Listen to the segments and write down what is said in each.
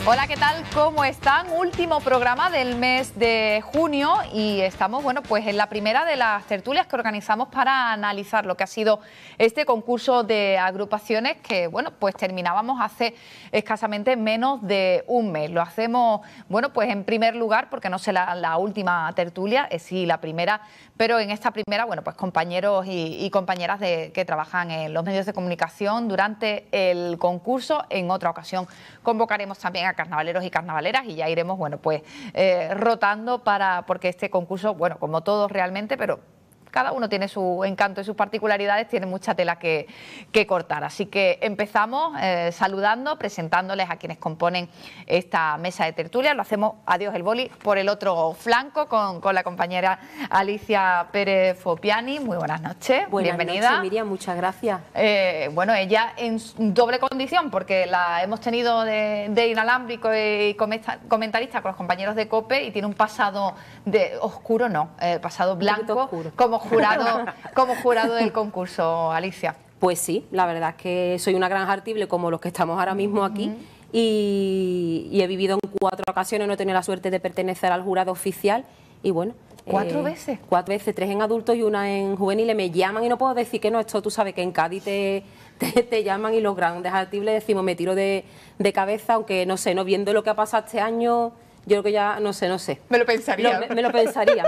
Hola, ¿qué tal? ¿Cómo están? Último programa del mes de junio y estamos, bueno, pues en la primera de las tertulias que organizamos para analizar lo que ha sido este concurso de agrupaciones que, bueno, pues terminábamos hace escasamente menos de un mes. Lo hacemos, bueno, pues en primer lugar, porque no sé la última tertulia, es sí la primera, pero en esta primera, bueno, pues compañeros y compañeras que trabajan en los medios de comunicación durante el concurso. En otra ocasión convocaremos también a carnavaleros y carnavaleras y ya iremos, bueno, pues rotando porque este concurso, bueno, como todos realmente, pero cada uno tiene su encanto y sus particularidades, tiene mucha tela que cortar. Así que empezamos saludando, presentándoles a quienes componen esta mesa de tertulia. Lo hacemos, adiós el boli, por el otro flanco con la compañera Alicia Pérez Fopiani. Muy buenas noches, bienvenida. Buenas noches, Miriam, muchas gracias. Bueno, ella en doble condición, porque la hemos tenido de inalámbrico y comentarista con los compañeros de COPE y tiene un pasado oscuro, no, pasado blanco, oscuro, como jurado del concurso, Alicia. Pues sí, la verdad es que soy una gran artible como los que estamos ahora mismo aquí y he vivido en 4 ocasiones, no he tenido la suerte de pertenecer al jurado oficial y bueno... ¿4 veces? 4 veces, 3 en adultos y 1 en juveniles. Me llaman y no puedo decir que no, esto tú sabes que en Cádiz te llaman y los grandes artibles decimos me tiro de cabeza, aunque no sé, no viendo lo que ha pasado este año... Yo creo que ya, no sé. Me lo pensaría. Me lo pensaría.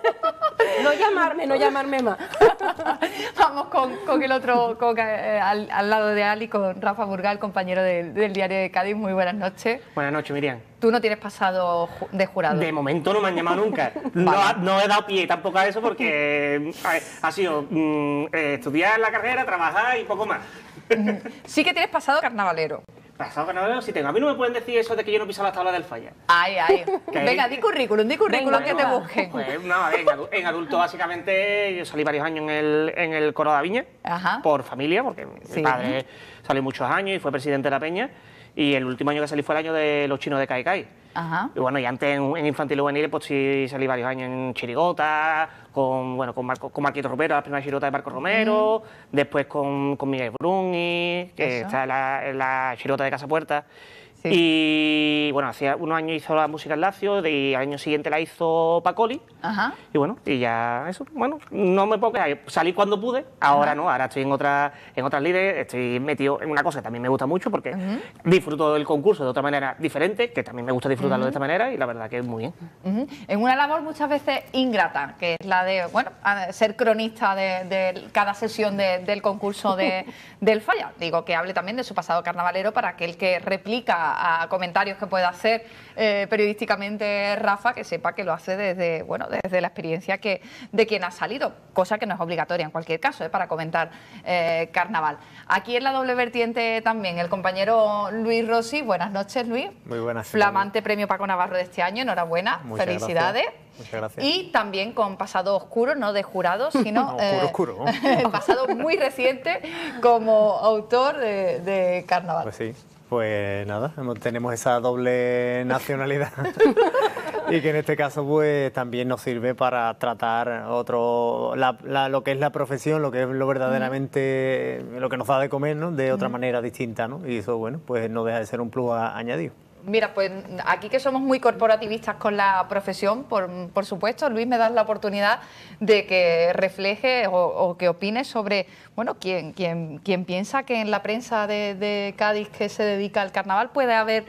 No llamarme más. Vamos con el otro, al lado de Ali, con Rafa Burgal, compañero del Diario de Cádiz. Muy buenas noches. Buenas noches, Miriam. ¿Tú no tienes pasado de jurado? De momento no me han llamado nunca. No he dado pie tampoco a eso porque ha sido estudiar la carrera, trabajar y poco más. Sí que tienes pasado carnavalero. Pasado carnavalero sí tengo. A mí no me pueden decir eso de que yo no piso las tablas del falla. Ay. Venga, di currículum que te busquen. Pues no, en adulto básicamente yo salí varios años en el coro de la Viña. Ajá. Por familia, porque mi padre salió muchos años y fue presidente de la Peña. Y el último año que salí fue el año de los chinos de Caicai. Ajá. Y bueno, y antes en infantil y juvenil pues sí salí varios años en chirigota, con Marquito Romero, la primera chirigota de Marco Romero, después con Miguel Bruni, que está en la chirigota de Casa Puerta. Sí. Y bueno, hacía unos años hizo la música en Lacio, y al año siguiente la hizo Pacoli. Ajá. Y bueno, y ya eso, bueno, no me puedo quejar. Salí cuando pude, ahora no, ahora estoy en otras líderes, estoy metido en una cosa que también me gusta mucho porque disfruto del concurso de otra manera diferente, que también me gusta disfrutarlo de esta manera y la verdad que es muy bien. En una labor muchas veces ingrata, que es la de, bueno, ser cronista de cada sesión del concurso del Falla. Digo, que hable también de su pasado carnavalero para aquel que replica a comentarios que pueda hacer periodísticamente Rafa, que sepa que lo hace desde la experiencia de quien ha salido, cosa que no es obligatoria en cualquier caso para comentar carnaval. Aquí en la doble vertiente también el compañero Luis Rossi. Buenas noches, Luis. Muy buenas. Flamante premio Paco Navarro de este año, enhorabuena. Muchas felicidades. Gracias. Muchas gracias. Y también con pasado oscuro, no de jurado, sino oscuro. pasado muy reciente como autor de carnaval. Pues sí. Pues nada, tenemos esa doble nacionalidad y que en este caso pues también nos sirve para tratar lo que es la profesión, lo que es lo verdaderamente, lo que nos da de comer, ¿no? De otra manera distinta, ¿no? Y eso, bueno, pues no deja de ser un plus añadido. Mira, pues aquí que somos muy corporativistas con la profesión, por supuesto, Luis, me das la oportunidad de que refleje o que opines sobre, bueno, quien piensa que en la prensa de Cádiz que se dedica al carnaval puede haber,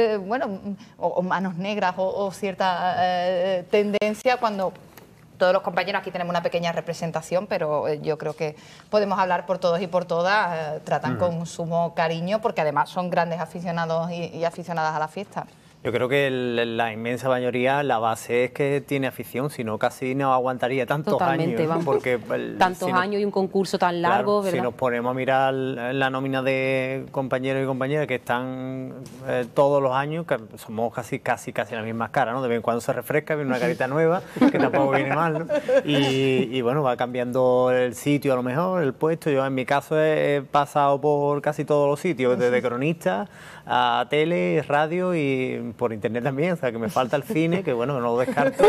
o manos negras o cierta tendencia cuando... Todos los compañeros aquí tenemos una pequeña representación, pero yo creo que podemos hablar por todos y por todas, tratan con sumo cariño, porque además son grandes aficionados y aficionadas a la fiesta. Yo creo que la inmensa mayoría, la base es que tiene afición, si no casi no aguantaría tantos años. Vamos. Porque tantos años y un concurso tan largo, ¿verdad? Si nos ponemos a mirar la nómina de compañeros y compañeras que están todos los años, que somos casi las mismas caras, ¿no? De vez en cuando se refresca, viene una carita nueva, que tampoco viene mal, ¿no? Y bueno, va cambiando el sitio a lo mejor, el puesto. Yo en mi caso he pasado por casi todos los sitios, desde cronista a tele, radio y por internet también, o sea que me falta el cine, que bueno, no lo descarto,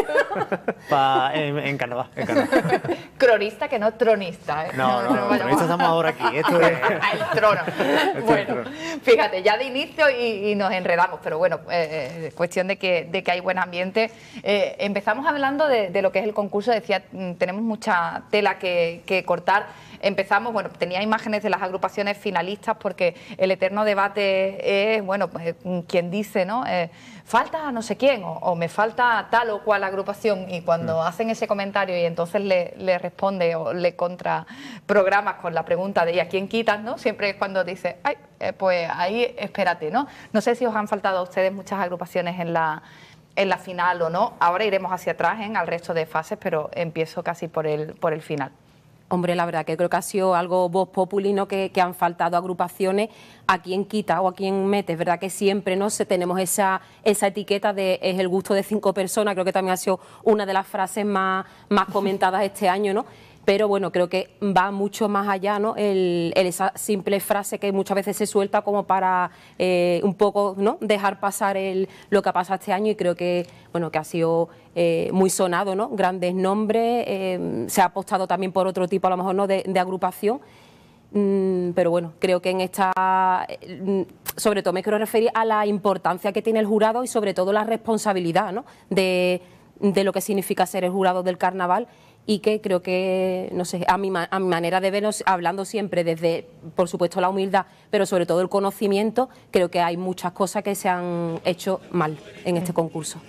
en Carnaval. Cronista que no tronista, ¿eh? No, cronista estamos ahora aquí, esto es... El trono. Bueno, fíjate, ya de inicio y nos enredamos, pero bueno, cuestión de que hay buen ambiente. Empezamos hablando de lo que es el concurso, decía, tenemos mucha tela que cortar. Empezamos, bueno, tenía imágenes de las agrupaciones finalistas porque el eterno debate es, bueno, pues quien dice, ¿no? Falta no sé quién o me falta tal o cual agrupación, y cuando hacen ese comentario y entonces le responde o le contraprogramas con la pregunta de ¿y a quién quitas?, ¿no? Siempre es cuando dice, ay, pues ahí espérate, ¿no? No sé si os han faltado a ustedes muchas agrupaciones en la final o no. Ahora iremos hacia atrás al resto de fases, pero empiezo casi por el final. Hombre, la verdad que creo que ha sido algo vox populi, ¿no? Que han faltado agrupaciones. ¿A quién quita o a quién mete? Es verdad que siempre, ¿no?, tenemos esa etiqueta de es el gusto de 5 personas. Creo que también ha sido una de las frases más comentadas este año, ¿no? Pero bueno, creo que va mucho más allá, ¿no? Esa simple frase que muchas veces se suelta como para un poco, ¿no?, dejar pasar lo que ha pasado este año, y creo que, bueno, que ha sido muy sonado, ¿no? Grandes nombres, se ha apostado también por otro tipo, a lo mejor, ¿no?, de agrupación. Pero bueno, creo que en esta, sobre todo me quiero referir a la importancia que tiene el jurado y sobre todo la responsabilidad, ¿no?, de lo que significa ser el jurado del carnaval. Y que creo que, no sé, a mi manera de verlo, hablando siempre desde, por supuesto, la humildad, pero sobre todo el conocimiento, creo que hay muchas cosas que se han hecho mal en este concurso.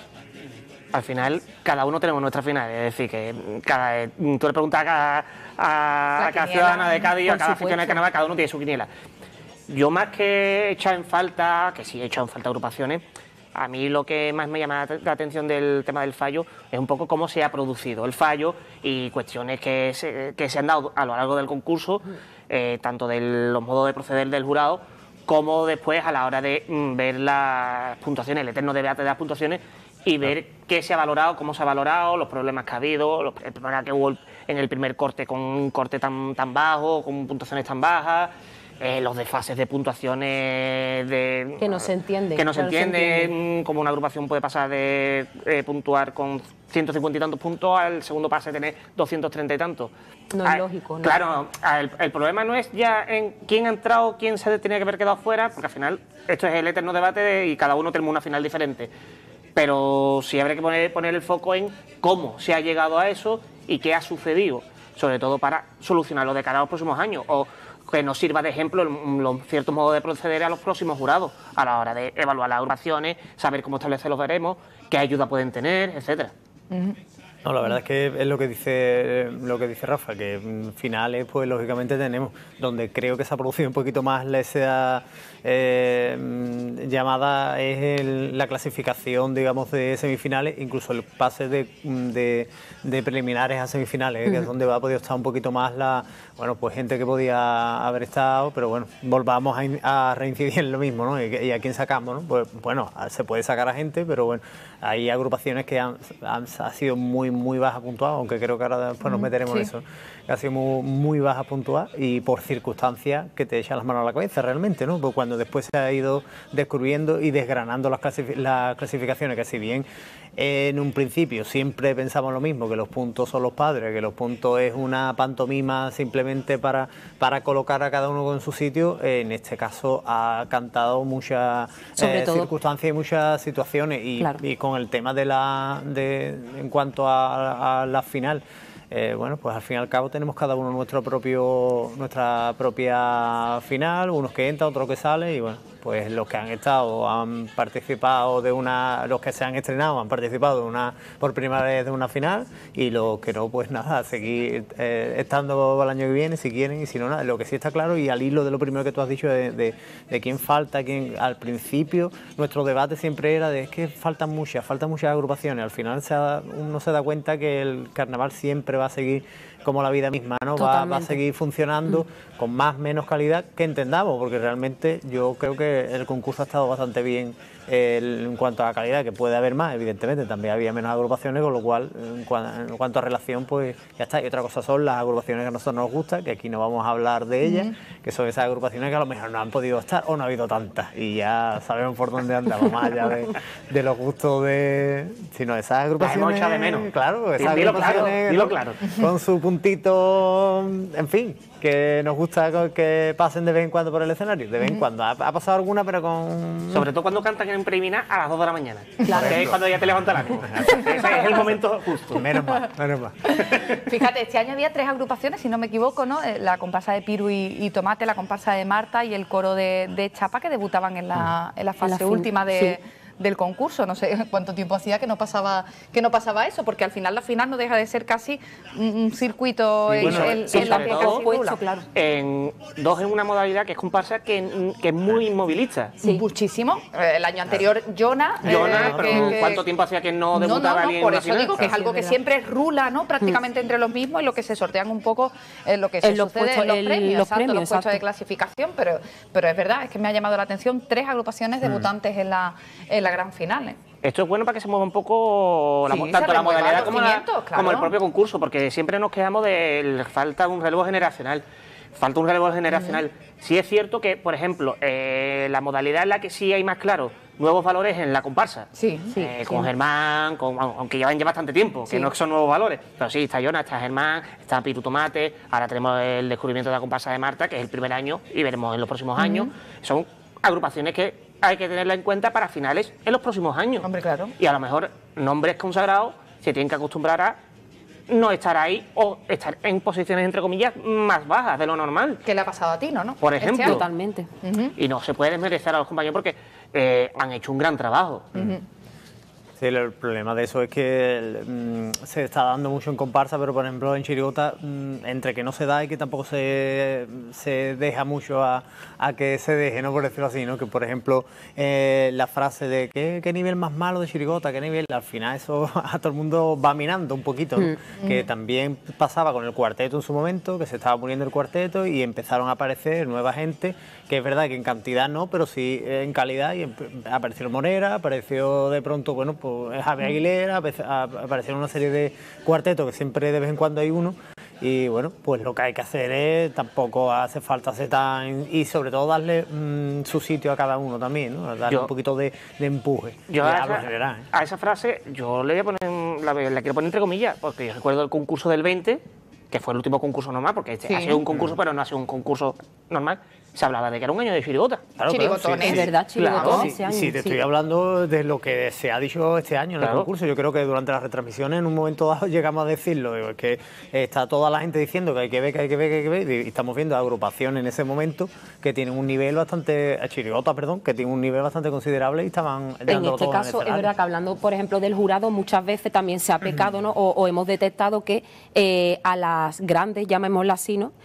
Al final, cada uno tenemos nuestra final, es decir, que tú le preguntas a cada ciudadana de Cádiz, a cada aficionado de carnaval, cada uno tiene su quiniela. Yo, más que echar en falta, que sí he echado en falta agrupaciones, a mí lo que más me llama la atención del tema del fallo es un poco cómo se ha producido el fallo y cuestiones que se han dado a lo largo del concurso, tanto de los modos de proceder del jurado como después a la hora de ver las puntuaciones, el eterno debate de las puntuaciones, y ver qué se ha valorado, cómo se ha valorado, los problemas que ha habido, el problema que hubo en el primer corte con un corte tan bajo, con puntuaciones tan bajas. Los desfases de puntuaciones que no se entienden. Que no se entienden, como una agrupación puede pasar de puntuar con 150 y tantos puntos al segundo pase tener 230 y tantos. No es lógico, ¿no? Claro, el problema no es ya en quién ha entrado, quién se tenía que haber quedado fuera, porque al final esto es el eterno debate y cada uno tenemos una final diferente. Pero sí habría que poner el foco en cómo se ha llegado a eso y qué ha sucedido, sobre todo para solucionarlo de cara a los próximos años, o que nos sirva de ejemplo los ciertos modos de proceder a los próximos jurados a la hora de evaluar las agrupaciones, saber cómo establecer los baremos, qué ayuda pueden tener, etcétera. No, la verdad es que es lo que dice Rafa, que finales, pues lógicamente tenemos, donde creo que se ha producido un poquito más esa llamada es la clasificación, digamos, de semifinales, incluso el pase de preliminares a semifinales, que es donde ha podido estar un poquito más pues gente que podía haber estado, pero bueno, volvamos a reincidir en lo mismo, ¿no? Y a quién sacamos, ¿no? Pues bueno, se puede sacar a gente, pero bueno, hay agrupaciones que han sido muy bajas puntuadas, aunque creo que ahora después nos meteremos en eso, que ha sido muy bajas puntuadas y por circunstancias que te echan las manos a la cabeza realmente, ¿no? Pues cuando después se ha ido descubriendo y desgranando las clasificaciones, que si bien en un principio siempre pensamos lo mismo, que los puntos son los padres, que los puntos es una pantomima simplemente para colocar a cada uno en su sitio, en este caso ha cantado muchas circunstancias y muchas situaciones y con el tema en cuanto a la final. Bueno, pues al fin y al cabo tenemos cada uno nuestra propia final, unos que entran, otros que salen, y bueno, pues los que han estado han participado los que se han estrenado han participado por primera vez de una final, y los que no, pues nada, seguir estando el año que viene si quieren, y si no, nada. Lo que sí está claro, y al hilo de lo primero que tú has dicho de quién falta, al principio nuestro debate siempre era de es que faltan muchas agrupaciones. Al final uno se da cuenta que el carnaval siempre va a seguir como la vida misma, ¿no? Va a seguir funcionando con más o menos calidad que entendamos, porque realmente yo creo que que el concurso ha estado bastante bien en cuanto a calidad, que puede haber más, evidentemente, también había menos agrupaciones, con lo cual, en cuanto a relación, pues ya está. Y otra cosa son las agrupaciones que a nosotros nos gustan, que aquí no vamos a hablar de ellas, que son esas agrupaciones que a lo mejor no han podido estar o no ha habido tantas, y ya sabemos por dónde andamos, más allá de los gustos sino esas agrupaciones... Las hemos echado de menos. Claro, esas Dilo agrupaciones, dilo claro. con su puntito, en fin, que nos gusta que pasen de vez en cuando por el escenario, de vez en cuando. Ha pasado alguna, pero con... Sobre todo cuando cantan en preliminar a las 2 de la mañana. Claro. Que es cuando ya te levanta el ánimo. Ese es el momento justo. Menos mal, menos mal. Fíjate, este año había 3 agrupaciones, si no me equivoco, ¿no? La comparsa de Piru y Tomate, la comparsa de Marta y el coro de Chapa, que debutaban en la fase última del concurso. No sé cuánto tiempo hacía que no pasaba eso, porque al final la final no deja de ser casi un circuito en la que casi puesto, claro. Dos en una modalidad que es comparsa que es muy inmovilista. Sí. Muchísimo. El año anterior, Jonah, pero ¿cuánto tiempo hacía que no debutaba alguien en por una eso final? digo que es algo que siempre rula, ¿no? Prácticamente entre los mismos, y lo que se sortean un poco lo que se sucede en los premios, los puestos de clasificación, pero es verdad, es que me ha llamado la atención 3 agrupaciones debutantes en la gran final. Esto es bueno para que se mueva un poco tanto la modalidad como el propio concurso, porque siempre nos quejamos de falta un relevo generacional. Falta un relevo generacional. Sí es cierto que, por ejemplo, la modalidad en la que sí hay más claro nuevos valores en la comparsa. Con Germán, aunque llevan ya bastante tiempo, que no son nuevos valores. Pero sí, está Jonah, está Germán, está Piru Tomate, ahora tenemos el descubrimiento de la comparsa de Marta, que es el primer año, y veremos en los próximos años. Son agrupaciones que hay que tenerla en cuenta para finales en los próximos años. Hombre, claro. Y a lo mejor nombres consagrados se tienen que acostumbrar a no estar ahí o estar en posiciones, entre comillas, más bajas de lo normal. ¿Qué le ha pasado a Tino, no? Por ejemplo. Totalmente. Y no se puede desmerecer a los compañeros porque han hecho un gran trabajo. Sí, el problema de eso es que se está dando mucho en comparsa, pero por ejemplo en chirigota, entre que no se da y que tampoco se deja mucho a que se deje, ¿no? Por decirlo así, ¿no? Que por ejemplo la frase de ¿qué nivel más malo de chirigota? ¿Qué nivel? Al final eso a todo el mundo va minando un poquito, ¿no? Que también pasaba con el cuarteto en su momento, que se estaba muriendo el cuarteto y empezaron a aparecer nueva gente, que es verdad que en cantidad no, pero sí en calidad, y apareció Morera, apareció de pronto, bueno, pues Javier Aguilera, aparecieron una serie de cuartetos que siempre de vez en cuando hay uno, y bueno, pues lo que hay que hacer es, tampoco hace falta ser tan, y sobre todo darle su sitio a cada uno también, ¿no? Darle un poquito de empuje. Yo a esa frase yo le voy a poner, la quiero poner entre comillas, porque yo recuerdo el concurso del 20, que fue el último concurso normal, porque ha sido un concurso, pero no ha sido un concurso normal. Se hablaba de que era un año de chirigota. Claro, chirigotones. Es verdad, chirigotones. Claro, sí, te estoy hablando de lo que se ha dicho este año en el concurso. Yo creo que durante las retransmisiones en un momento dado llegamos a decirlo. Es que está toda la gente diciendo que hay que ver, que hay que ver, que hay que ver. Y estamos viendo agrupaciones en ese momento que tienen un nivel bastante... Chirigota, perdón, que tienen un nivel bastante considerable y estaban... En este caso, es verdad que hablando, por ejemplo, del jurado, muchas veces también se ha pecado, ¿no? O hemos detectado que a las grandes, llamémoslas así, ¿no?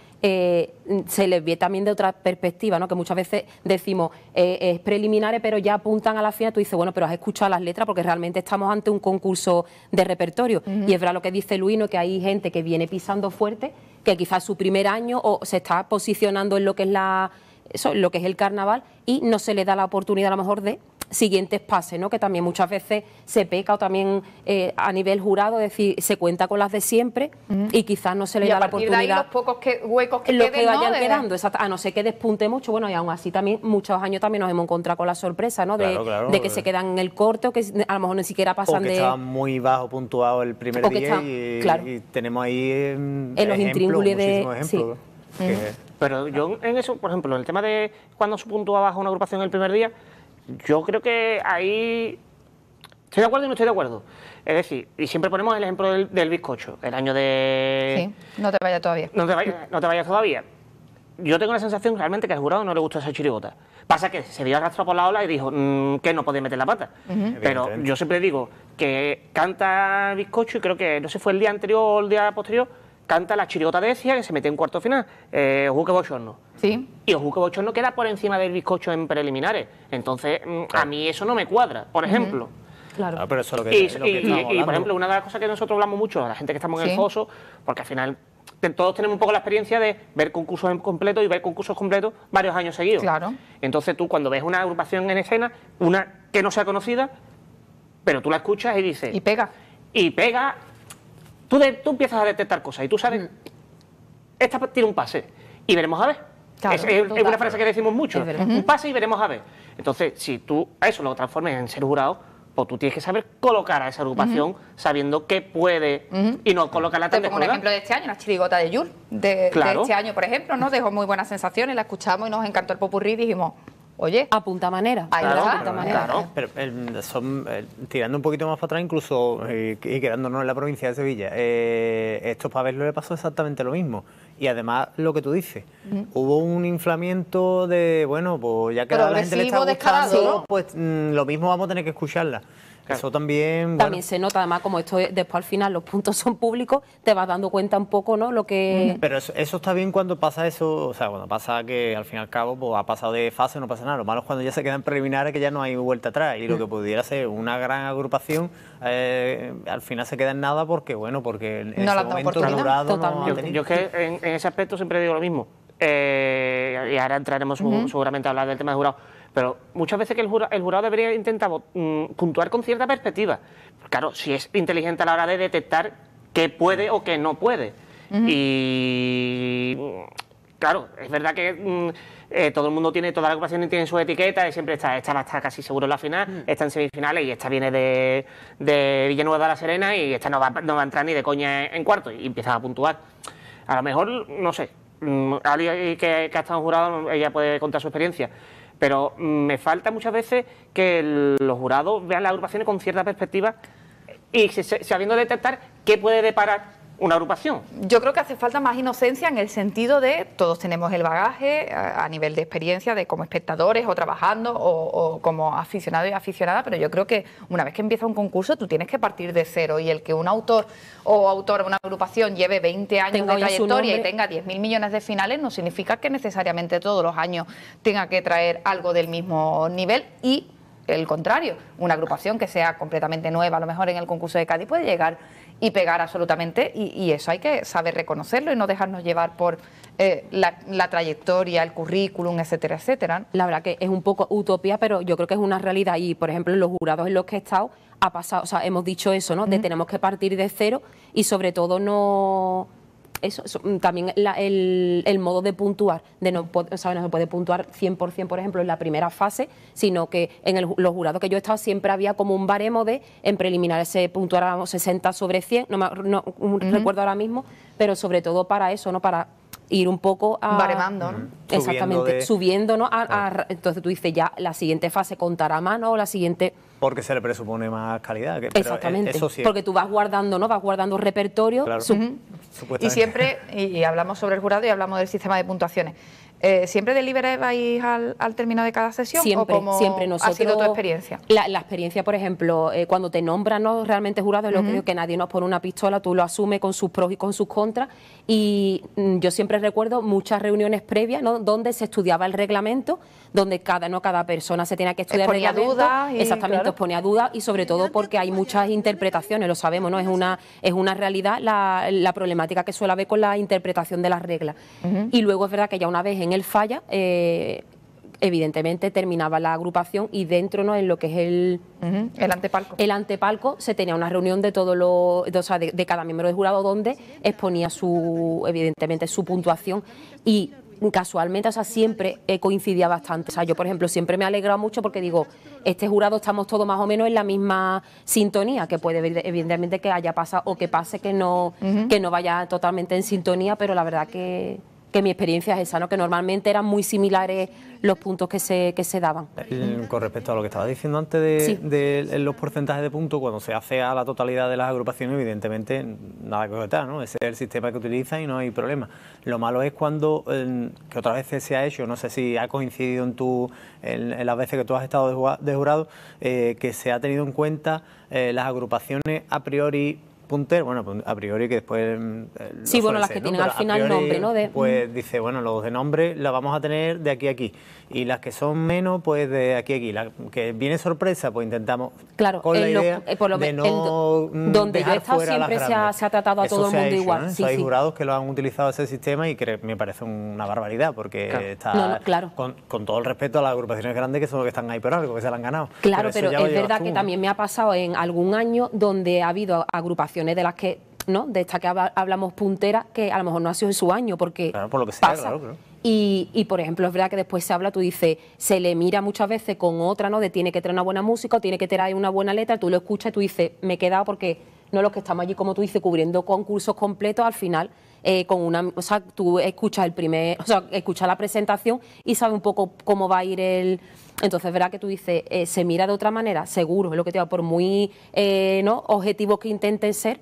Se les ve también de otra perspectiva, ¿no? Que muchas veces decimos es preliminares, pero ya apuntan a la final. Tú dices, bueno, pero has escuchado las letras, porque realmente estamos ante un concurso de repertorio. Y es verdad lo que dice Luis, ¿no? Que hay gente que viene pisando fuerte, que quizás su primer año o se está posicionando en lo que es lo que es el carnaval, y no se le da la oportunidad a lo mejor de siguientes pases, ¿no? Que también muchas veces se peca, o también a nivel jurado, es decir, se cuenta con las de siempre y quizás no se le da la oportunidad. Y a partir de ahí los pocos huecos que los queden, que vayan ¿no? quedando, a no ser que despunte mucho, bueno, y aún así también muchos años también nos hemos encontrado con la sorpresa, ¿no? De que se quedan en el corte, o que a lo mejor ni siquiera pasan de... O que estaban muy bajo puntuado el primer día y tenemos ahí en los intríngulis de... ejemplos. Pero yo en eso, por ejemplo, en el tema de cuando se puntúa bajo una agrupación el primer día, yo creo que ahí estoy de acuerdo y no estoy de acuerdo. Es decir, y siempre ponemos el ejemplo del bizcocho, el año de... Sí, no te vayas todavía. No te vayas todavía. Yo tengo la sensación realmente que al jurado no le gustó esa chirigota. Pasa que se vio arrastrado por la ola y dijo que no podía meter la pata. Pero yo siempre digo que canta bizcocho, y creo que no sé si fue el día anterior o el día posterior, canta la chirigota de Ecia, que se mete en cuarto final, Ojuque Bochorno. Sí. Y Ojuque Bochorno queda por encima del bizcocho en preliminares. Entonces, a mí eso no me cuadra, por ejemplo. Claro. Pero eso es lo que y por ejemplo, una de las cosas que nosotros hablamos mucho a la gente que estamos en el foso, porque al final todos tenemos un poco la experiencia de ver concursos completos y ver concursos completos varios años seguidos. Claro. Entonces tú cuando ves una agrupación en escena, una que no sea conocida, pero tú la escuchas y dices... Y pega. Y pega... Tú empiezas a detectar cosas y tú sabes, esta tiene un pase y veremos a ver. Claro, es una frase que decimos mucho, un pase y veremos a ver. Entonces, si tú a eso lo transformes en ser jurado, pues tú tienes que saber colocar a esa agrupación sabiendo que puede y no colocarla tan Te pongo un ejemplo de este año, la chirigota de Yul, de este año, por ejemplo, ¿no? Dejó muy buenas sensaciones, la escuchamos y nos encantó el popurrí y dijimos, oye, apunta manera. Ahí está. Claro. Pero tirando un poquito más para atrás, incluso y quedándonos en la provincia de Sevilla, estos Pavelos le pasó exactamente lo mismo. Y además, lo que tú dices, hubo un inflamiento de, bueno, pues ya que a la gente le está gustando, ¿no? Pues lo mismo vamos a tener que escucharla. Claro. Eso también... También se nota, además, como esto después al final los puntos son públicos, te vas dando cuenta un poco, ¿no? Lo que... Pero eso está bien cuando pasa eso, o sea, cuando pasa que al fin y al cabo pues ha pasado de fase, no pasa nada. Lo malo es cuando ya se quedan preliminares, que ya no hay vuelta atrás. Y lo que pudiera ser una gran agrupación, al final se queda en nada porque, bueno, porque en no ese momento el jurado no ha tenido. Yo es que en ese aspecto siempre digo lo mismo. Y ahora entraremos seguramente a hablar del tema del jurado. Pero muchas veces que el jurado debería intentar puntuar con cierta perspectiva. Claro, si es inteligente a la hora de detectar qué puede o qué no puede. Y claro, es verdad que todo el mundo tiene, toda la agrupación tiene su etiqueta y siempre esta va a estar casi seguro en la final, esta en semifinales y esta viene de Villanueva de la Serena y esta no va a entrar ni de coña en cuarto y empiezas a puntuar. A lo mejor, no sé, alguien que ha estado en jurado, ella puede contar su experiencia. Pero me falta muchas veces que los jurados vean las agrupaciones con cierta perspectiva y sabiendo detectar qué puede deparar una agrupación. Yo creo que hace falta más inocencia en el sentido de todos tenemos el bagaje a nivel de experiencia, de como espectadores o trabajando o como aficionado y aficionada, pero yo creo que una vez que empieza un concurso tú tienes que partir de cero y el que un autor o autora, una agrupación lleve 20 años de trayectoria y tenga 10.000 millones de finales no significa que necesariamente todos los años tenga que traer algo del mismo nivel y el contrario, una agrupación que sea completamente nueva, a lo mejor en el concurso de Cádiz puede llegar y pegar absolutamente y eso hay que saber reconocerlo y no dejarnos llevar por la trayectoria, el currículum, etcétera, etcétera. La verdad que es un poco utopía, pero yo creo que es una realidad y, por ejemplo, en los jurados en los que he estado ha pasado, o sea, hemos dicho eso, ¿no? De tenemos que partir de cero y sobre todo no... Eso, también el modo de puntuar, no se puede puntuar 100%, por ejemplo, en la primera fase, sino que en los jurados que yo he estado siempre había como un baremo de, en preliminares se puntuáramos 60 sobre 100, no recuerdo ahora mismo, pero sobre todo para eso, ¿no? Para ir un poco baremando, ¿no? Exactamente, subiendo, ¿no? Entonces tú dices ya la siguiente fase contará más, ¿no? O la siguiente... Porque se le presupone más calidad. Exactamente, eso sí. porque tú vas guardando, ¿no? Vas guardando repertorio. Claro. Y siempre, y hablamos sobre el jurado y hablamos del sistema de puntuaciones. ¿Siempre deliberáis al término de cada sesión? Siempre, ¿O cómo siempre. Nosotros, ha sido tu experiencia? La experiencia, por ejemplo, cuando te nombran, ¿no? Realmente jurado, es lo que digo, que nadie nos pone una pistola, tú lo asumes con sus pros y con sus contras. Y yo siempre recuerdo muchas reuniones previas, ¿no? Donde se estudiaba el reglamento, donde cada persona se tenía que estudiar el reglamento. Dudas exactamente, claro. os ponía dudas y sobre todo porque hay muchas interpretaciones, lo sabemos, ¿no? Es una realidad la problemática que suele haber con la interpretación de las reglas. Y luego es verdad que ya una vez en el falla, evidentemente terminaba la agrupación y dentro, ¿no? En lo que es el antepalco. El antepalco se tenía una reunión de de cada miembro del jurado donde exponía evidentemente su puntuación y casualmente, o sea, siempre coincidía bastante. O sea, yo, por ejemplo, siempre me he alegrado mucho porque digo, este jurado estamos todos más o menos en la misma sintonía, que puede evidentemente que haya pasado o que pase que no vaya totalmente en sintonía, pero la verdad que mi experiencia es esa, ¿no? Que normalmente eran muy similares los puntos que se daban. Con respecto a lo que estaba diciendo antes de los porcentajes de puntos, cuando se hace a la totalidad de las agrupaciones, evidentemente nada que objetar, ¿no? Ese es el sistema que utilizan y no hay problema. Lo malo es cuando, que otras veces se ha hecho, no sé si ha coincidido en las veces que tú has estado de jurado, que se ha tenido en cuenta las agrupaciones a priori punteras, bueno, a priori que después... Sí, bueno, las que tienen al final nombre, ¿no? Pues dice, bueno, los de nombre las vamos a tener de aquí a aquí. Y las que son menos, pues de aquí a aquí. La que viene sorpresa, pues intentamos con la idea de no donde yo he estado siempre se ha tratado a todo el mundo igual. ¿no? Hay jurados que lo han utilizado ese sistema y que me parece una barbaridad, porque está con todo el respeto a las agrupaciones grandes que son los que están ahí por algo, que se la han ganado. Claro, pero es verdad que también me ha pasado en algún año donde ha habido agrupaciones de las que, ¿no? De esta que hablamos punteras, que a lo mejor no ha sido en su año, porque claro, por lo que sea, pasa. Claro. Y, por ejemplo, es verdad que después se habla, tú dices, se le mira muchas veces con otra, ¿no? De tiene que traer una buena música o tiene que traer una buena letra, tú lo escuchas y tú dices, me he quedado porque no los que estamos allí, como tú dices, cubriendo concursos completos, al final, con una, o sea, tú escuchas escuchas la presentación y sabes un poco cómo va a ir el... Entonces, es verdad que tú dices, se mira de otra manera, seguro, es lo que te digo, por muy ¿no? objetivos que intenten ser.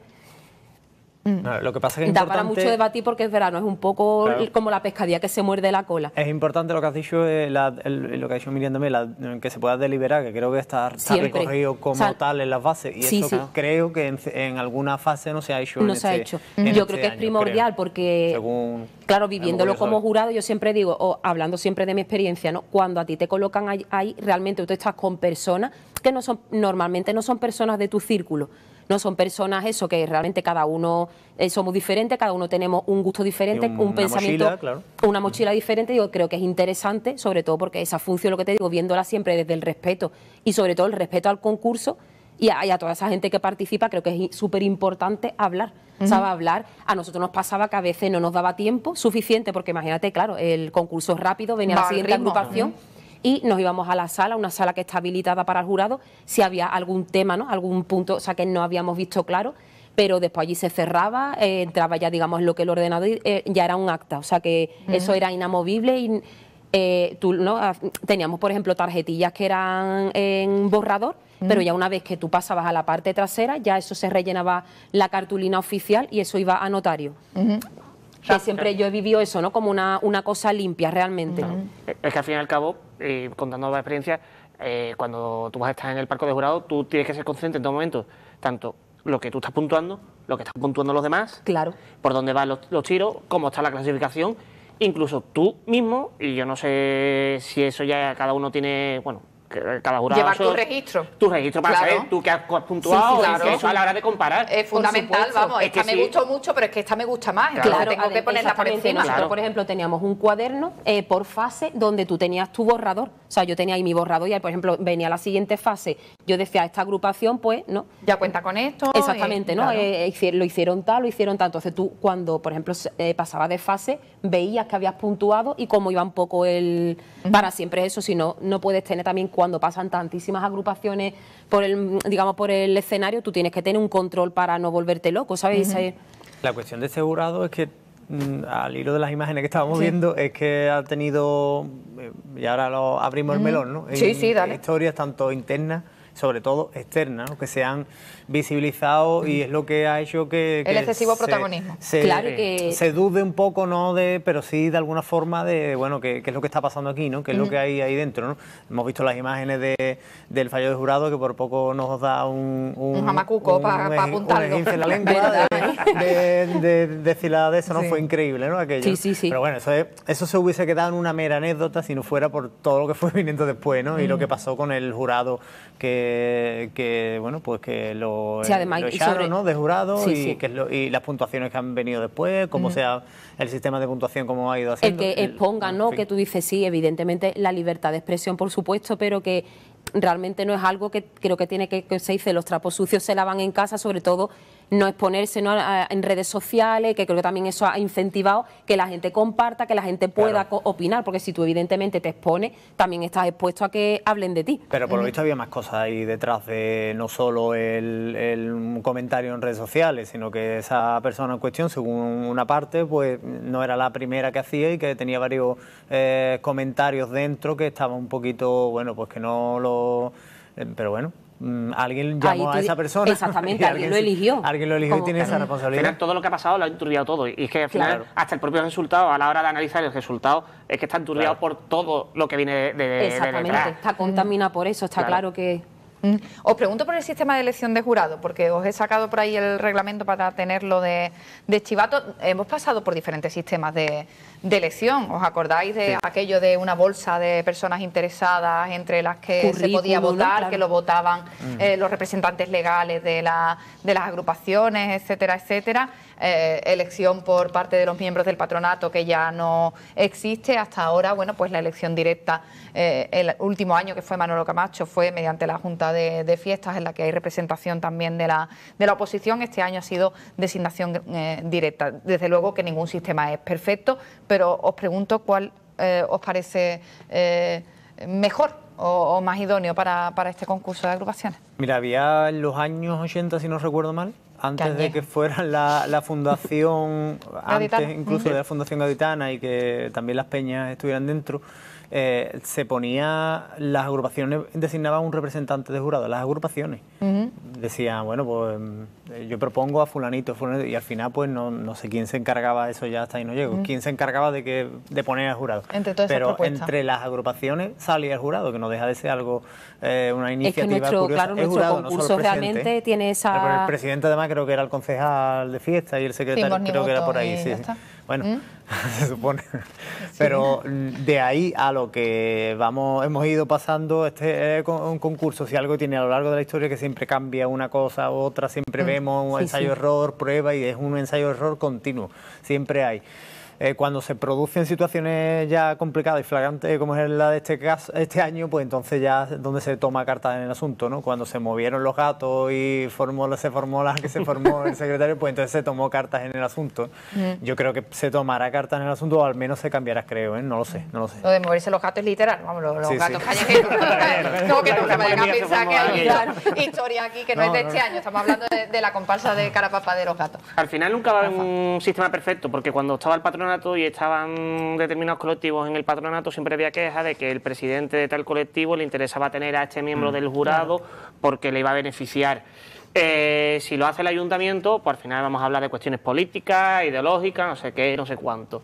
No, lo que pasa es que da para mucho debatir porque es verdad, no es un poco como la pescadilla que se muerde la cola. Es importante lo que has dicho, lo que ha dicho Miriam también, que se pueda deliberar, que creo que está recorrido como tal en las bases, y eso creo que en alguna fase no se ha hecho. No se ha hecho. Yo creo que es primordial porque, claro, viviéndolo como jurado, yo siempre digo, o hablando siempre de mi experiencia, ¿no? Cuando a ti te colocan ahí, realmente tú estás con personas que normalmente no son personas de tu círculo. No son personas eso, que realmente cada uno somos diferentes, cada uno tenemos un gusto diferente, un pensamiento, mochila, una mochila diferente. Yo creo que es interesante, sobre todo porque esa función, lo que te digo, viéndola siempre desde el respeto y sobre todo el respeto al concurso y a toda esa gente que participa, creo que es súper importante hablar. ¿Sabes? Hablar. A nosotros nos pasaba que a veces no nos daba tiempo suficiente, porque imagínate, claro, el concurso es rápido, venía la siguiente agrupación. Y nos íbamos a la sala, una sala que está habilitada para el jurado, si había algún tema, ¿no? Algún punto, o sea, que no habíamos visto claro, pero después allí se cerraba, entraba ya, digamos, lo que el ordenador ya era un acta, o sea, que eso era inamovible y ¿no? Teníamos, por ejemplo, tarjetillas que eran en borrador, pero ya una vez que tú pasabas a la parte trasera, ya eso se rellenaba la cartulina oficial y eso iba a notario. Que siempre yo he vivido eso, ¿no? Como una cosa limpia realmente. Es que al fin y al cabo, contando la experiencia, cuando tú vas a estar en el palco de jurado, tú tienes que ser consciente en todo momento, tanto lo que tú estás puntuando, lo que están puntuando los demás, por dónde van los tiros, cómo está la clasificación, incluso tú mismo, y yo no sé si eso ya cada uno tiene, bueno, cada jurado... Llevar tu registro. Tu registro para saber tú que has puntuado, eso a la hora de comparar. Es fundamental, vamos, esta me gustó mucho, pero es que esta me gusta más, claro, tengo que ponerla por encima. Nosotros, por ejemplo, teníamos un cuaderno por fase donde tú tenías tu borrador. O sea, yo tenía ahí mi borrador y ahí, por ejemplo, venía la siguiente fase. Yo decía, esta agrupación, pues, ¿no? Ya cuenta con esto. Exactamente, ¿no? Lo hicieron tal. Entonces tú, cuando, por ejemplo, pasabas de fase, veías que habías puntuado y cómo iba un poco el... Para siempre eso, si no, no puedes tener también, cuando pasan tantísimas agrupaciones por el escenario, tú tienes que tener un control para no volverte loco, ¿sabes? La cuestión de este jurado es que, al hilo de las imágenes que estábamos viendo, es que ha tenido, y ahora abrimos el melón, ¿no? Dale. Historias tanto internas, sobre todo externas, ¿no? Que se han visibilizado y es lo que ha hecho que el excesivo protagonismo. Se dude un poco, ¿no? Pero sí de alguna forma de, bueno, qué es lo que está pasando aquí, ¿no? Qué es lo que hay ahí dentro, ¿no? Hemos visto las imágenes del fallo de jurado, que por poco nos da un jamacuco para apuntarlo. Un esguince en la lengua de decirla de eso, ¿no? Fue increíble, ¿no? Aquello. Sí. Pero bueno, eso se hubiese quedado en una mera anécdota si no fuera por todo lo que fue viniendo después, ¿no? Y lo que pasó con el jurado que bueno, pues que lo echaron, ¿no? De jurado y las puntuaciones que han venido después, cómo sea el sistema de puntuación, cómo ha ido haciendo. El que expongan, ¿no? Que tú dices, sí, evidentemente la libertad de expresión, por supuesto, pero que realmente no es algo que creo que tiene que se dice, los trapos sucios se lavan en casa, sobre todo no exponerse, ¿no? En redes sociales, que creo que también eso ha incentivado que la gente comparta, que la gente pueda opinar, porque si tú evidentemente te expones, también estás expuesto a que hablen de ti. Pero por lo visto había más cosas ahí detrás de no solo el comentario en redes sociales, sino que esa persona en cuestión, según una parte, pues no era la primera que hacía y que tenía varios comentarios dentro que estaban un poquito, bueno, pues que no lo... pero bueno... alguien llamó a esa persona. Exactamente, alguien lo eligió. Alguien lo eligió y tiene esa responsabilidad. Al final, todo lo que ha pasado lo ha enturbiado todo. Y es que al final, hasta el propio resultado, a la hora de analizar el resultado, es que está enturbiado por todo lo que viene de exactamente, detrás. está contaminado por eso, está claro que... Os pregunto por el sistema de elección de jurado, porque os he sacado por ahí el reglamento para tenerlo de chivato. Hemos pasado por diferentes sistemas de elección. ¿Os acordáis de aquello de una bolsa de personas interesadas entre las que se podía votar, ¿no? Claro. Que lo votaban los representantes legales de las agrupaciones, etcétera, etcétera? Elección por parte de los miembros del patronato, que ya no existe. Hasta ahora, bueno, pues la elección directa, el último año, que fue Manolo Camacho, fue mediante la Junta de Fiestas, en la que hay representación también de la oposición. Este año ha sido designación directa. Desde luego que ningún sistema es perfecto, pero os pregunto cuál os parece mejor o más idóneo para este concurso de agrupaciones. Mira, había en los años 80, si no recuerdo mal, antes de que fuera la fundación, antes incluso de la Fundación Gaditana, y que también las peñas estuvieran dentro, se ponía, las agrupaciones designaban un representante de jurado, las agrupaciones. Decían, bueno, pues yo propongo a fulanito, y al final pues no sé quién se encargaba de eso, ya hasta ahí no llego, quién se encargaba de poner al jurado. Pero entre las agrupaciones salía el jurado, que no deja de ser algo, una iniciativa curiosa. Claro, nuestro concurso realmente tiene esa... El presidente además creo que era el concejal de fiesta, y el secretario creo que era por ahí, sí. Bueno, se supone. Pero de ahí a lo que hemos ido pasando, este es un concurso, si algo tiene a lo largo de la historia, que siempre cambia una cosa u otra, siempre vemos un ensayo-error, prueba, y es un ensayo-error continuo, siempre hay. Cuando se producen situaciones ya complicadas y flagrantes, como es la de este caso, este año, pues entonces ya es donde se toma cartas en el asunto, ¿no? Cuando se movieron los gatos y se formó el secretario, pues entonces se tomó cartas en el asunto. Yo creo que se tomará cartas en el asunto, o al menos se cambiará, creo, ¿eh? No lo sé. Lo de moverse los gatos es literal, vamos, los gatos callejeros. No, que no se vayan a pensar que hay historia aquí que no es de este año, estamos hablando de la comparsa de Carapapa de los gatos. Al final nunca va a haber un sistema perfecto, porque cuando estaba el patronato y estaban determinados colectivos en el patronato, siempre había queja de que el presidente de tal colectivo le interesaba tener a este miembro del jurado porque le iba a beneficiar. Si lo hace el ayuntamiento, pues al final vamos a hablar de cuestiones políticas, ideológicas, no sé qué, no sé cuánto.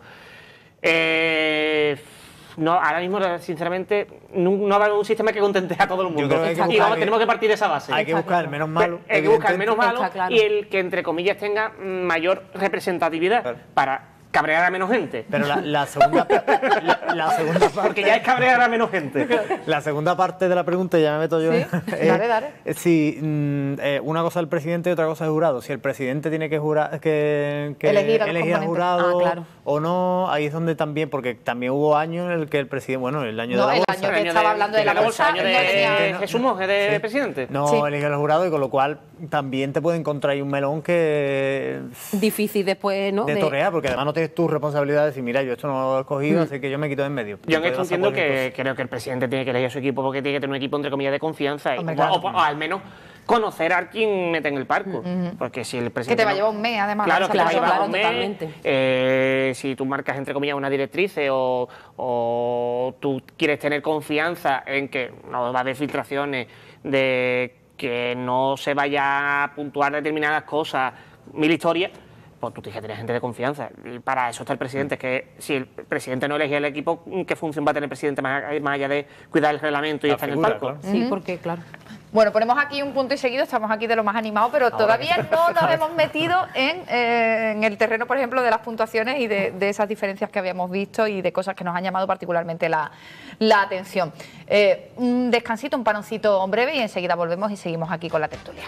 No, ahora mismo, sinceramente, no va a haber un sistema que contente a todo el mundo. Tenemos que partir de esa base. Hay que buscar el menos malo. Hay que buscar el menos malo y el que, entre comillas, tenga mayor representatividad para cabrear a menos gente. Pero la segunda parte... Porque ya es cabrear a menos gente. La segunda parte de la pregunta, ya me meto yo. ¿Sí? Dale. Si una cosa es el presidente y otra cosa es el jurado. Si el presidente tiene que elegir al jurado o no, ahí es donde también, porque también hubo años en el que el presidente, bueno, el año de la bolsa. El año que estaba hablando de la bolsa, el año de Jesús Monge de presidente. No elige al jurado, y con lo cual también te puede encontrar ahí un melón que... difícil después, ¿no? De torear, porque además no tienes tu responsabilidad de decir, mira, yo esto no lo he escogido, así que yo me quito de en medio. Yo en esto entiendo que creo que el presidente tiene que elegir a su equipo, porque tiene que tener un equipo, entre comillas, de confianza, o al menos conocer a quien mete en el barco. Porque si el presidente... Que te va a llevar un mes, además. Claro, que te va a llevar un mes. Si tú marcas, entre comillas, una directriz o tú quieres tener confianza en que no va a haber filtraciones, de que no se vaya a puntuar determinadas cosas, mil historias, pues tú tienes que tener gente de confianza. Y para eso está el presidente, que si el presidente no elige el equipo, ¿qué función va a tener el presidente más allá de cuidar el reglamento y estar en el palco? Claro. Sí, porque, claro. Bueno, ponemos aquí un punto y seguido, estamos aquí de lo más animado, pero todavía no nos hemos metido en el terreno, por ejemplo, de las puntuaciones y de esas diferencias que habíamos visto y de cosas que nos han llamado particularmente la atención. Un descansito, un paroncito breve, y enseguida volvemos y seguimos aquí con la tertulia.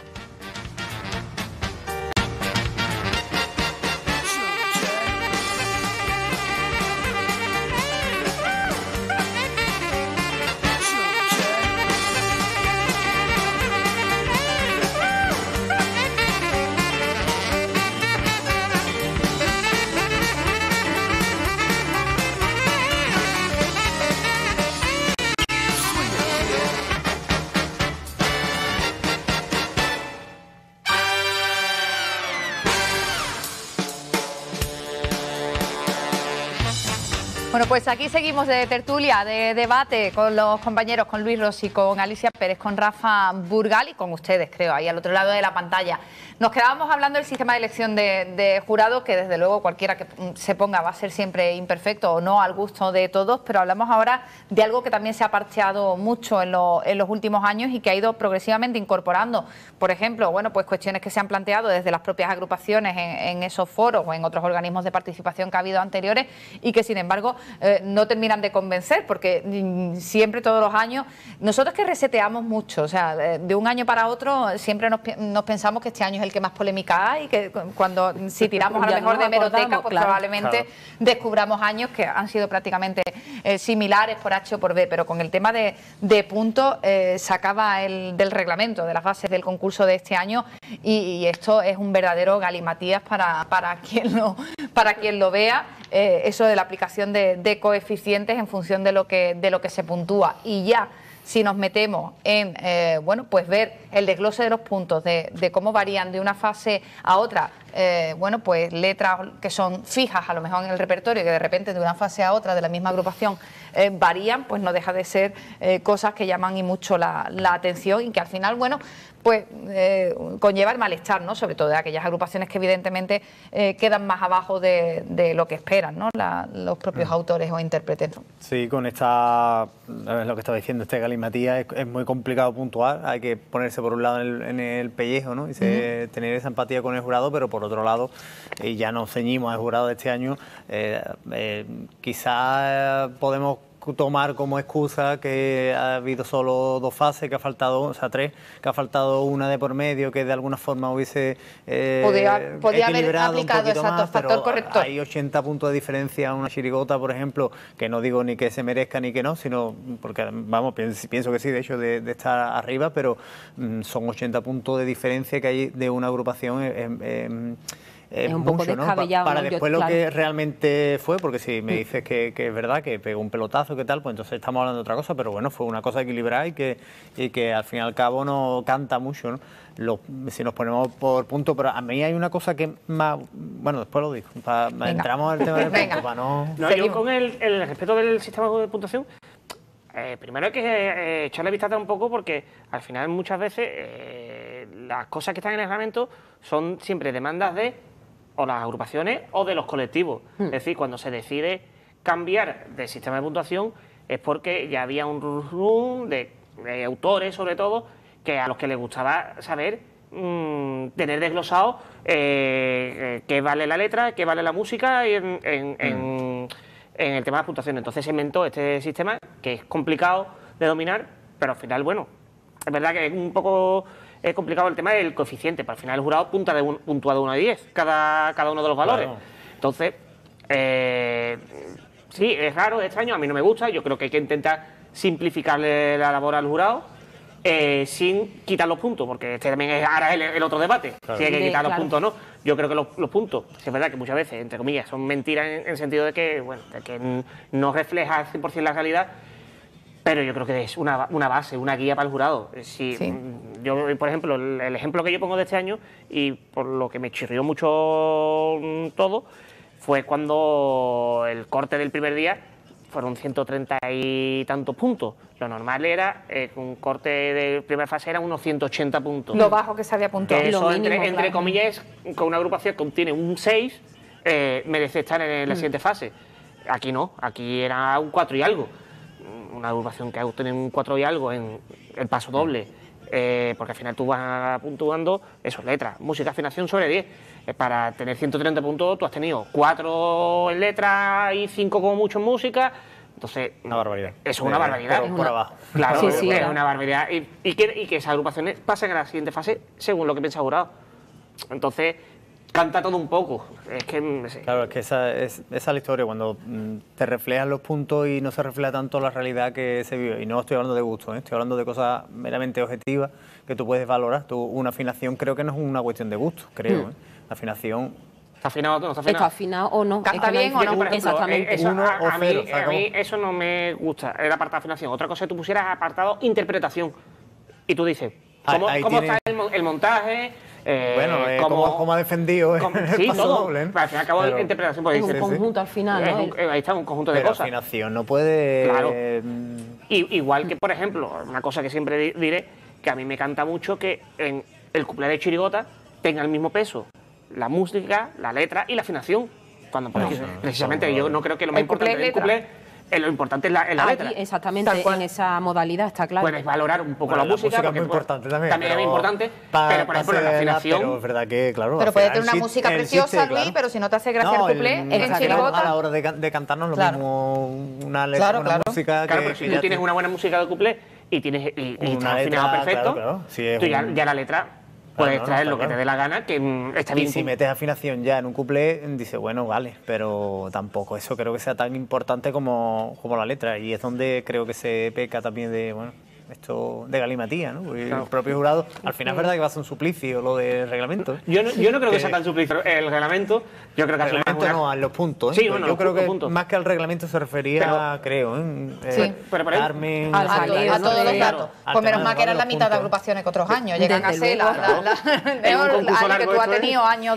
Bueno, pues aquí seguimos de tertulia, de debate con los compañeros, con Luis Rossi, con Alicia Pérez, con Rafa Burgal y con ustedes, creo, ahí al otro lado de la pantalla. Nos quedábamos hablando del sistema de elección de jurado, que desde luego cualquiera que se ponga va a ser siempre imperfecto o no al gusto de todos, pero hablamos ahora de algo que también se ha parcheado mucho en los últimos años y que ha ido progresivamente incorporando, por ejemplo, bueno, pues cuestiones que se han planteado desde las propias agrupaciones en esos foros o en otros organismos de participación que ha habido anteriores y que, sin embargo, no terminan de convencer, porque siempre, todos los años, nosotros que reseteamos mucho, o sea, de un año para otro siempre nos pensamos que este año es el que más polémica hay, que si tiramos a lo mejor de hemeroteca, pues claro, probablemente descubramos años que han sido prácticamente similares por H o por B, pero con el tema de puntos sacaba del reglamento, de las bases del concurso de este año y esto es un verdadero galimatías para quien lo vea, eso de la aplicación de coeficientes en función de lo que se puntúa. Y ya si nos metemos en bueno, pues ver el desglose de los puntos, de cómo varían de una fase a otra, bueno, pues letras que son fijas a lo mejor en el repertorio y que de repente de una fase a otra de la misma agrupación varían, pues no deja de ser cosas que llaman y mucho la atención y que al final, bueno, pues conlleva el malestar, ¿no? Sobre todo de aquellas agrupaciones que evidentemente quedan más abajo de lo que esperan, ¿no? Los propios autores o intérpretes, ¿no? Sí, con lo que estaba diciendo, este galimatías es muy complicado puntuar, hay que ponerse por un lado en el pellejo, ¿no? Y tener esa empatía con el jurado, pero por otro lado, y ya nos ceñimos al jurado de este año, quizás podemos tomar como excusa que ha habido solo 2 fases, que ha faltado, o sea, 3, que ha faltado una de por medio, que de alguna forma hubiese podía haber aplicado exacto factor corrector. Hay 80 puntos de diferencia a una chirigota, por ejemplo, que no digo ni que se merezca ni que no, sino porque, vamos, pienso que sí, de hecho, de estar arriba, pero son 80 puntos de diferencia que hay de una agrupación. Es un poco mucho, descabellado, ¿no? Para después lo que realmente fue, porque si me dices que es verdad, que pegó un pelotazo, que tal, pues entonces estamos hablando de otra cosa, pero bueno, fue una cosa equilibrada y que al fin y al cabo no canta mucho, ¿no? Si nos ponemos por punto, pero a mí hay una cosa que más, bueno, después lo digo, entramos al tema del punto, para no... Yo con el respeto del sistema de puntuación, primero hay que echarle vistazo un poco porque al final muchas veces las cosas que están en el reglamento son siempre demandas de o las agrupaciones o de los colectivos. Es decir, cuando se decide cambiar de sistema de puntuación es porque ya había un run de autores, sobre todo, que a los que les gustaba saber, tener desglosado qué vale la letra, qué vale la música en el tema de la puntuación. Entonces se inventó este sistema que es complicado de dominar, pero al final, bueno, es verdad que es un poco... Es complicado el tema del coeficiente, pero al final el jurado puntúa de 1 a 10 cada uno de los valores. Claro. Entonces, sí, es raro, es extraño, a mí no me gusta, yo creo que hay que intentar simplificarle la labor al jurado sin quitar los puntos, porque este también es ahora el otro debate, claro, si hay que quitar los puntos o no. Yo creo que los puntos, si es verdad que muchas veces, entre comillas, son mentiras en el sentido de que, bueno, de que no refleja al 100% la realidad, pero yo creo que es una base, una guía para el jurado. Sí. Yo, por ejemplo, el ejemplo que yo pongo de este año, y por lo que me chirrió mucho todo, fue cuando el corte del primer día fueron 130 y tantos puntos. Lo normal era, un corte de primera fase era unos 180 puntos. Lo bajo que se había puntuado. Eso, entre comillas, con una agrupación que obtiene un 6, merece estar en la siguiente fase. Aquí no, aquí era un 4 y algo. Una agrupación que ha obtenido un 4 y algo en el paso doble, porque al final tú vas puntuando eso, letras, música, afinación sobre 10. Para tener 130 puntos tú has tenido 4 en letras y 5 como mucho en música. Entonces, una barbaridad. Eso es una barbaridad. Por abajo. Claro, es una barbaridad. Y que esas agrupaciones pasen a la siguiente fase según lo que piensa el jurado. Entonces, canta todo un poco. Es que, no sé. Claro, es que esa es la historia, cuando te reflejan los puntos y no se refleja tanto la realidad que se vive. Y no estoy hablando de gusto, estoy hablando de cosas meramente objetivas que tú puedes valorar. Una afinación creo que no es una cuestión de gusto, creo. La afinación... ¿Está afinado o no está afinado? ¿Está afinado o no? ¿Canta bien o no? Por ejemplo, exactamente. A mí eso no me gusta, el apartado de afinación. Otra cosa es que tú pusieras apartado interpretación. Y tú dices, ¿cómo está el montaje? Bueno, como ha defendido sí, paso todo. doble, ¿eh? Pero al fin y al cabo de interpretación. Es un conjunto al final, ¿no? Ahí está un conjunto de Pero cosas. afinación no puede... Claro. Igual que, por ejemplo, una cosa que siempre diré, que a mí me canta mucho que en el cuplé de Chirigota tenga el mismo peso la música, la letra y la afinación. Cuando precisamente yo no creo que lo más importante del cuplé, lo importante es la letra. Exactamente, en esa modalidad, está claro. Puedes valorar un poco la música, es muy importante también. También es importante, pero por ejemplo la afinación... Pero es verdad que, claro... Pero puede tener una música preciosa, Luis, pero si no te hace gracia el cuplé en Chirigota... A la hora de cantarnos lo mismo una letra, una música... Claro, pero si tú tienes una buena música de cuplé y estás afinado perfecto, tú ya la letra... Puedes traer lo que te dé la gana, que está bien. Y si metes afinación ya en un cuplé, dices, bueno, vale, pero tampoco eso creo que sea tan importante como la letra. Y es donde creo que se peca también de, bueno, esto de galimatía, ¿no? Porque el propio jurado, al final es verdad que va a ser un suplicio lo del reglamento. Yo no creo que sea tan suplicio el reglamento. Yo creo que el reglamento no, a los puntos. ¿eh? Sí, bueno, yo creo que puntos. Más que al reglamento se refería, creo, pero Carmen, a todos los datos. Pues menos mal que eran la mitad de agrupaciones que otros años. Llegan a ser la que tú has tenido años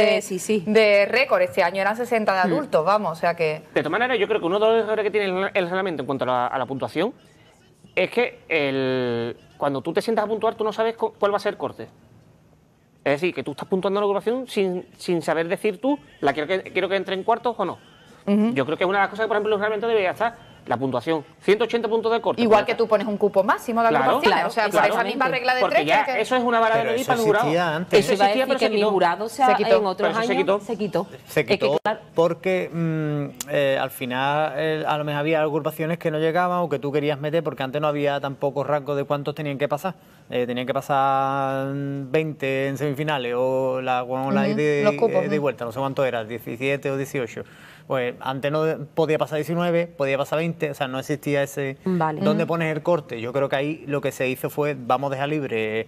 de récord. Este año eran 60 de adultos, vamos, o sea que... De todas maneras, yo creo que uno de los errores que tiene el reglamento en cuanto a la puntuación es que cuando tú te sientas a puntuar, tú no sabes cuál va a ser el corte. Es decir, que tú estás puntuando la agrupación sin saber decir tú, quiero que entre en cuartos o no. Yo creo que es una de las cosas que, por ejemplo, realmente debería estar la puntuación, 180 puntos de corte. Igual que tú pones un cupo máximo de agrupaciones, o sea, por esa misma regla de porque tres. Ya eso es una vara de medir para el jurado. Eso existía, pero que mi jurado en otros años se quitó porque al final a lo mejor había agrupaciones que no llegaban o que tú querías meter porque antes no había tampoco rango de cuántos tenían que pasar. Tenían que pasar 20 en semifinales o la de vuelta, no sé cuánto era, 17 o 18. Pues antes no podía pasar 19, podía pasar 20, o sea, no existía ese... ¿Dónde pones el corte? Yo creo que ahí lo que se hizo fue, vamos a dejar libre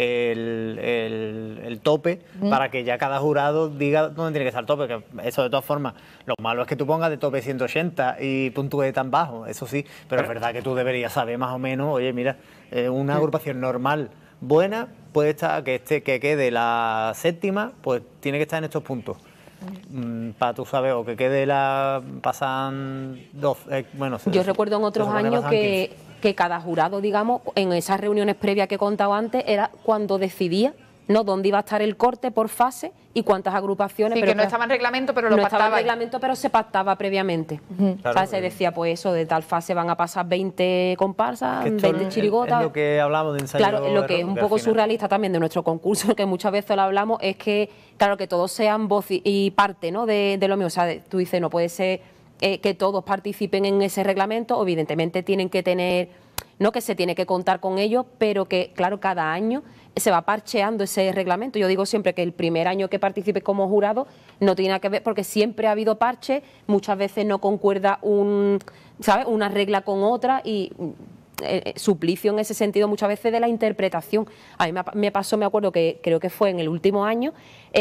el tope para que ya cada jurado diga dónde tiene que estar el tope, que eso de todas formas, lo malo es que tú pongas de tope 180 y puntúe tan bajo, eso sí, pero es verdad que tú deberías saber más o menos, oye, mira, una agrupación normal, buena, puede estar, que quede la séptima, pues tiene que estar en estos puntos. Para tú sabes, o que quede pasan 12, bueno... Yo recuerdo en otros años que cada jurado, digamos, en esas reuniones previas que he contado antes, era cuando decidía, ¿no?, dónde iba a estar el corte por fase y cuántas agrupaciones. Sí, pero que no estaba en reglamento, pero lo no pactaba. Estaba en reglamento, pero se pactaba previamente. Claro, o sea, se decía, pues eso, de tal fase van a pasar 20 comparsas, 20 chirigotas. Es lo que hablamos de ensayo. Claro, lo que es un poco surrealista también de nuestro concurso, que muchas veces lo hablamos, es que, claro, que todos sean voz y parte, ¿no?, de lo mío. O sea, tú dices, no puede ser que todos participen en ese reglamento, evidentemente tienen que tener, no, que se tiene que contar con ellos, pero que, claro, cada año se va parcheando ese reglamento. Yo digo siempre que el primer año que participe como jurado no tiene nada que ver, porque siempre ha habido parche, muchas veces no concuerda una regla con otra y suplicio en ese sentido muchas veces de la interpretación. A mí me pasó, me acuerdo que creo que fue en el último año,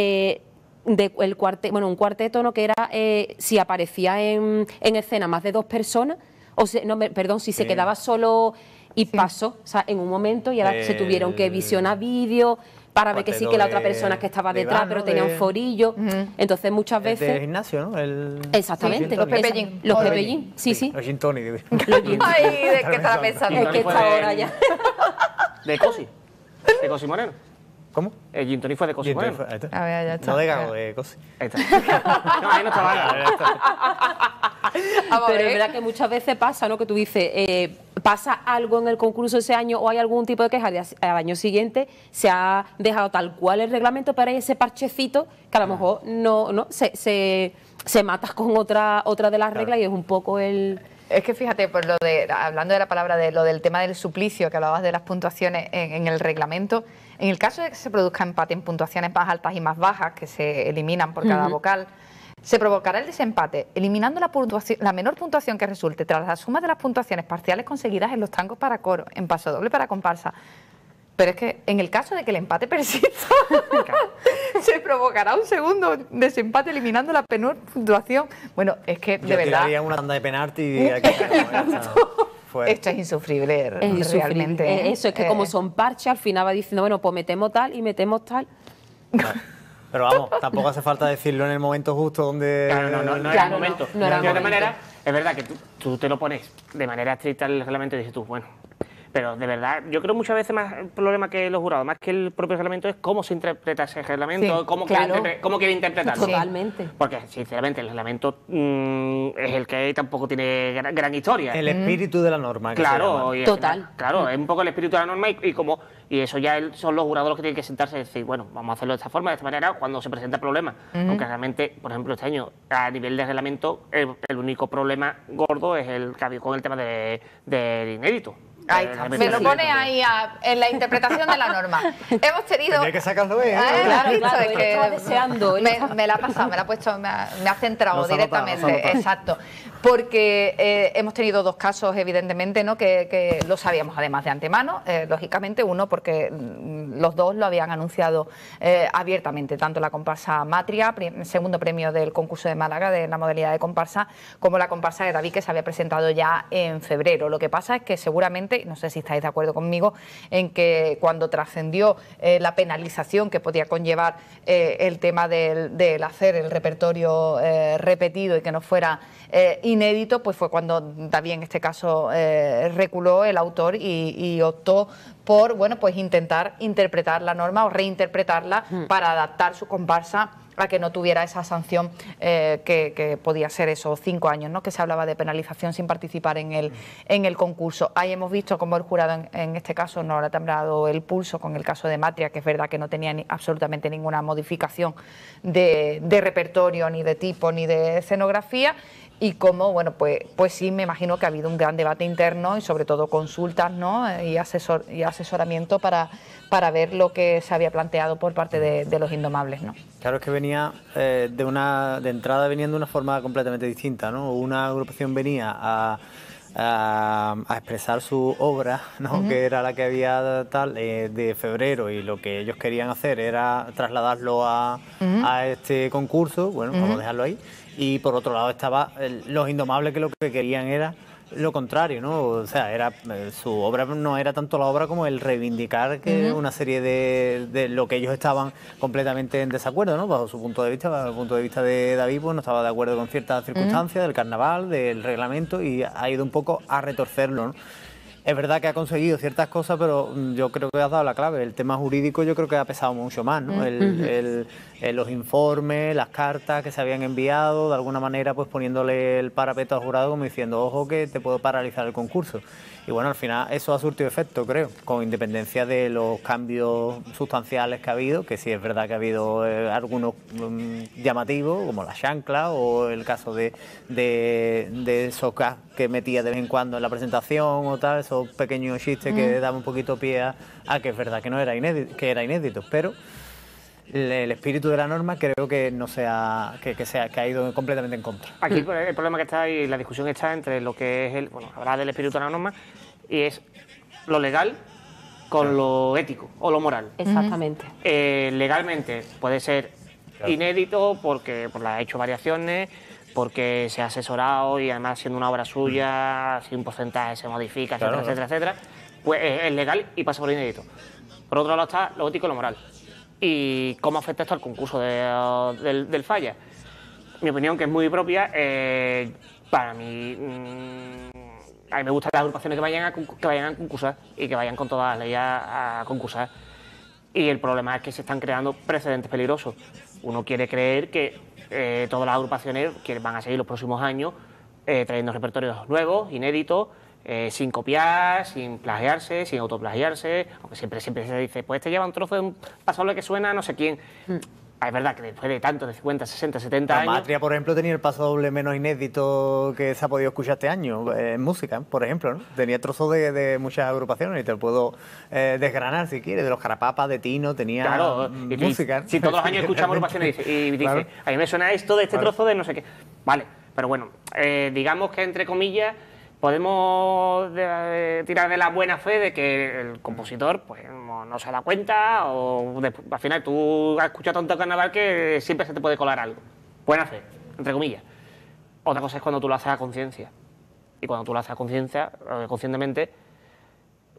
un cuarteto, ¿no?, que era si aparecía en escena más de 2 personas, si se quedaba solo y pasó, o sea, en un momento, y ahora se tuvieron que visionar vídeos para ver que sí, que la otra persona que estaba detrás, pero tenía un forillo. Entonces muchas veces... De gimnasio, ¿no? Exactamente. Los pepellín. Los pepellín, sí. Los gin tonic. Ay, ¿de qué está pensando? Es que está ahora ya. De Cosi Moreno. ¿Cómo? El gin tonic fue de Cosi Moreno. A ver, ya está. No de Gago, de Cosi. Ahí está. No, ahí no estaba. Pero es verdad que muchas veces pasa, ¿no?, que tú dices, pasa algo en el concurso ese año o hay algún tipo de queja, al año siguiente se ha dejado tal cual el reglamento, pero hay ese parchecito que a lo mejor se mata con otra de las reglas y es un poco el... Es que fíjate, pues hablando de la palabra de lo del tema del suplicio, que hablabas de las puntuaciones en el reglamento, en el caso de que se produzca empate en puntuaciones más altas y más bajas, que se eliminan por cada vocal, se provocará el desempate, eliminando la menor puntuación que resulte tras la suma de las puntuaciones parciales conseguidas en los tangos para coro, en pasodoble para comparsa. Pero es que en el caso de que el empate persista, se provocará un segundo desempate eliminando la menor puntuación. Bueno, es que de verdad... Tiraría una tanda de penalti y esto es insufrible, realmente. Eso es que como son parches, al final va diciendo, bueno, pues metemos tal y metemos tal. Claro. Pero vamos, tampoco hace falta decirlo en el momento justo donde... Claro, no era el momento. No era el de otra momento. manera, es verdad que tú te lo pones de manera estricta el reglamento y dices tú, bueno... Pero de verdad, yo creo muchas veces más el problema que los jurados, más que el propio reglamento, es cómo se interpreta ese reglamento, Sí, cómo claro. quiere interpretarlo. Totalmente. Porque, sinceramente, el reglamento es el que tampoco tiene gran historia. El espíritu de la norma. Que se Claro, llama. y al Total. final, claro, es un poco el espíritu de la norma y eso ya son los jurados los que tienen que sentarse y decir, bueno, vamos a hacerlo de esta forma, de esta manera, cuando se presenta problema. Aunque realmente, por ejemplo, este año, a nivel de reglamento, el único problema gordo es el que ha habido con el tema del inédito. Ahí está. Me lo pone ahí en la interpretación de la norma. Hemos tenido... Tenía que sacarlo, ¿eh? Claro, ¿has visto? claro, Es él que estaba deseando, él me la ha pasado, me la ha puesto, me ha centrado No se ha notado, directamente. no se ha notado. Exacto. Porque hemos tenido dos casos, evidentemente, ¿no? Que lo sabíamos además de antemano. Lógicamente, uno porque los dos lo habían anunciado abiertamente, tanto la comparsa Matria, segundo premio del concurso de Málaga de la modalidad de comparsa, como la comparsa de David, que se había presentado ya en febrero. Lo que pasa es que seguramente, no sé si estáis de acuerdo conmigo, en que cuando trascendió la penalización que podía conllevar el tema del hacer el repertorio repetido y que no fuera inédito, pues fue cuando David en este caso reculó el autor y optó por, bueno, pues intentar interpretar la norma o reinterpretarla para adaptar su comparsa a que no tuviera esa sanción que podía ser esos 5 años, ¿no? Que se hablaba de penalización sin participar en el concurso. Ahí hemos visto cómo el jurado en este caso no le ha temblado el pulso con el caso de Matria, que es verdad que no tenía absolutamente ninguna modificación de repertorio, ni de tipo, ni de escenografía. Y como, bueno, pues sí, me imagino que ha habido un gran debate interno y sobre todo consultas, ¿no? y asesoramiento para ver lo que se había planteado por parte de los Indomables, ¿no? Claro, es que venía de entrada venían de una forma completamente distinta, ¿no? Una agrupación venía a expresar su obra, ¿no? Que era la que había de febrero, y lo que ellos querían hacer era trasladarlo a este concurso. Bueno, vamos a dejarlo ahí. Y por otro lado estaba los Indomables, que lo que querían era lo contrario, ¿no? O sea, era su obra no era tanto la obra como el reivindicar que una serie de lo que ellos estaban completamente en desacuerdo, ¿no? Bajo su punto de vista, bajo el punto de vista de David, pues no estaba de acuerdo con ciertas circunstancias del carnaval, del reglamento, y ha ido un poco a retorcerlo, ¿no? Es verdad que ha conseguido ciertas cosas, pero yo creo que has dado la clave. El tema jurídico yo creo que ha pesado mucho más, ¿no? Los informes, las cartas que se habían enviado, de alguna manera pues poniéndole el parapeto al jurado como diciendo, ojo que te puedo paralizar el concurso. Y bueno, al final eso ha surtido efecto, creo, con independencia de los cambios sustanciales que ha habido, que sí es verdad que ha habido algunos llamativos, como la chancla o el caso de esos gas que metía de vez en cuando en la presentación o tal, esos pequeños chistes que daban un poquito pie a que es verdad que no era inédito, que era inédito, pero el espíritu de la norma creo que no sea que ha ido completamente en contra. Aquí el problema que está y la discusión está entre lo que es hablar del espíritu de la norma y es lo legal con lo ético o lo moral. Exactamente. Legalmente puede ser inédito porque ha hecho variaciones, porque se ha asesorado y además siendo una obra suya, si un porcentaje se modifica, etcétera, etcétera, etcétera, pues es legal y pasa por inédito. Por otro lado está lo ético y lo moral. ¿Y cómo afecta esto al concurso del Falla? Mi opinión, que es muy propia, para mí, a mí me gustan las agrupaciones que vayan a concursar y que vayan con todas las leyes a concursar. Y el problema es que se están creando precedentes peligrosos. Uno quiere creer que todas las agrupaciones que van a seguir los próximos años trayendo repertorios nuevos, inéditos, sin copiar, sin plagiarse, sin autoplagiarse, aunque siempre se dice, pues este lleva un trozo de un pasodoble que suena a no sé quién. Es verdad que después de tantos, de 50, 60, 70 años... Matria, por ejemplo, tenía el pasodoble menos inédito que se ha podido escuchar este año, en música, por ejemplo, ¿no? Tenía trozos de muchas agrupaciones y te lo puedo desgranar si quieres, de los Carapapas, de Tino, tenía música. Si todos los años escuchamos agrupaciones y dice, Claro. a mí me suena esto de este trozo de no sé qué. Vale, pero bueno, digamos que entre comillas podemos tirar de la buena fe de que el compositor pues no se da cuenta o al final tú has escuchado tanto carnaval que siempre se te puede colar algo. Buena fe, entre comillas. Otra cosa es cuando tú lo haces a conciencia. Y cuando tú lo haces a conciencia, conscientemente,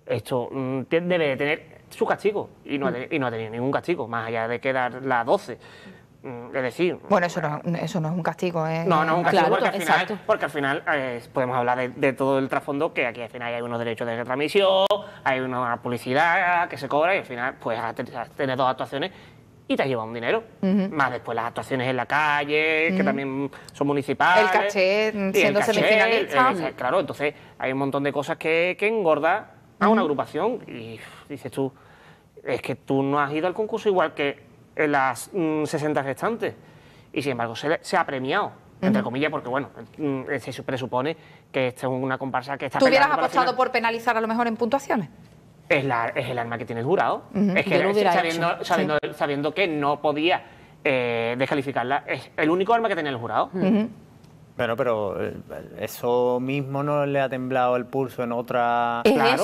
esto debe de tener su castigo y no ha tenido ningún castigo, más allá de quedar las 12. Es decir... Bueno, eso no es un castigo, ¿eh? No, no es un castigo, Claro, porque al final podemos hablar de todo el trasfondo, que aquí al final hay unos derechos de retransmisión, hay una publicidad que se cobra y al final pues tienes 2 actuaciones y te has llevado un dinero. Más después las actuaciones en la calle, que también son municipales. El caché siendo semifinalista. Claro, entonces hay un montón de cosas que engorda a una agrupación y dices tú, es que tú no has ido al concurso igual que en las 60 restantes y sin embargo se ha premiado, entre comillas, porque bueno, se presupone que esta es una comparsa que está... ¿Tú hubieras apostado por penalizar a lo mejor en puntuaciones? Es el arma que tiene el jurado. Es Yo lo que hubiera sabiendo que no podía descalificarla, es el único arma que tenía el jurado. Bueno, pero eso mismo no le ha temblado el pulso en otras...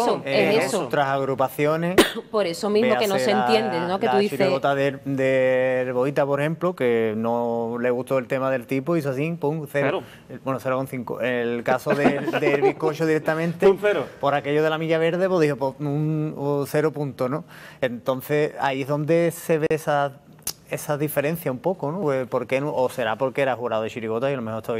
otras agrupaciones. Por eso mismo que no se entiende, ¿no? Que tú dices... La chirigota de Herboita, por ejemplo, que no le gustó el tema del tipo, hizo así, pum, 0. Bueno, 0,5. El caso del bizcocho directamente, un 0. Por aquello de la milla verde, pues dijo, pues, un 0 punto, ¿no? Entonces, ahí es donde se ve esa diferencia un poco, ¿no? Pues, ¿por qué no? O será porque era jurado de chirigota y a lo mejor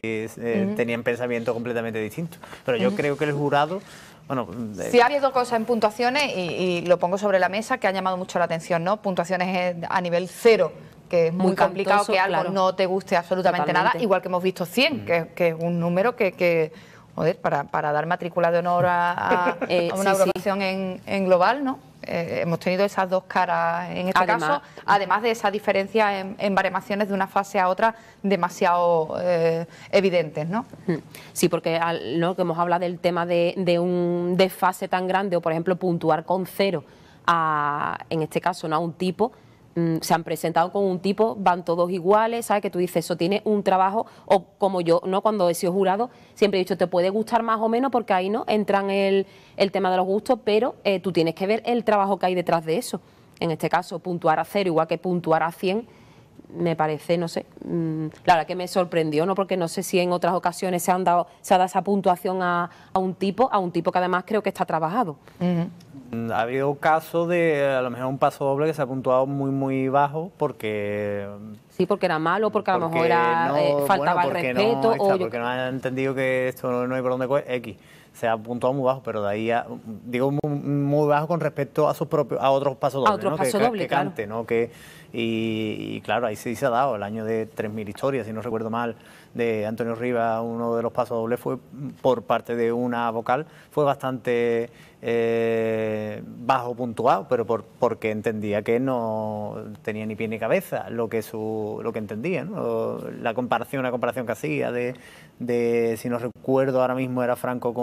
tenían pensamiento completamente distinto. Pero yo creo que el jurado... Bueno, sí ha habido cosas en puntuaciones y lo pongo sobre la mesa que han llamado mucho la atención, ¿no? Puntuaciones a nivel 0, que es muy complicado cantoso, que algo claro. no te guste absolutamente Totalmente. nada, igual que hemos visto 100, que es un número que joder, para dar matrícula de honor a una agrupación en global, ¿no? Hemos tenido esas 2 caras en este caso, además de esa diferencia en baremaciones de una fase a otra demasiado evidentes, ¿no? Sí, porque ¿no? que hemos hablado del tema de un desfase tan grande, o por ejemplo puntuar con 0 en este caso, ¿no? A un tipo. Se han presentado con un tipo, van todos iguales, ¿sabes? Que tú dices, eso tiene un trabajo, o como yo, ¿no? Cuando he sido jurado, siempre he dicho, te puede gustar más o menos, porque ahí no entran el tema de los gustos, pero tú tienes que ver el trabajo que hay detrás de eso. En este caso, puntuar a 0 igual que puntuar a 100, me parece, no sé, la verdad que me sorprendió, ¿no? Porque no sé si en otras ocasiones se ha dado esa puntuación a un tipo que además creo que está trabajado. Ha habido casos de a lo mejor un paso doble que se ha puntuado muy bajo porque... Sí, porque era malo, porque a lo mejor faltaba el respeto. Porque no han entendido que esto no hay por dónde coger, X. Se ha puntuado muy bajo, pero de ahí, digo, muy bajo con respecto a otros pasos dobles, que cante, ¿no? Y claro, ahí sí se ha dado el año de 3.000 historias, si no recuerdo mal, de Antonio Rivas, uno de los pasos dobles fue por parte de una vocal, fue bastante bajo puntuado, pero porque entendía que no tenía ni pie ni cabeza lo que entendía, ¿no? Una comparación que hacía de si no recuerdo ahora mismo era Franco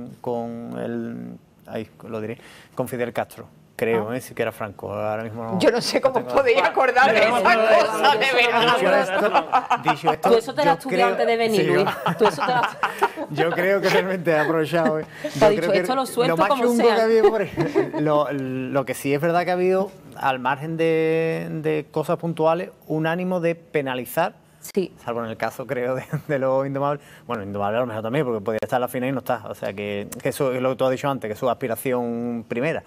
con Fidel Castro. Creo, sí que era Franco. Ahora mismo no. Yo no sé cómo podéis acordar de esa cosa, de verdad. Dicho esto, tú eso te lo estudié antes de venir, sí, Luis. Tú eso te yo creo que realmente he aprovechado. Te ha dicho, esto lo suelto lo más como chungo sea. que ha habido, lo que sí es verdad que ha habido, al margen de cosas puntuales, un ánimo de penalizar. Sí. Salvo en el caso, creo, de los Indomables. Bueno, Indomables a lo mejor también, porque podía estar en la final y no está. O sea, que eso es lo que tú has dicho antes, que es su aspiración primera.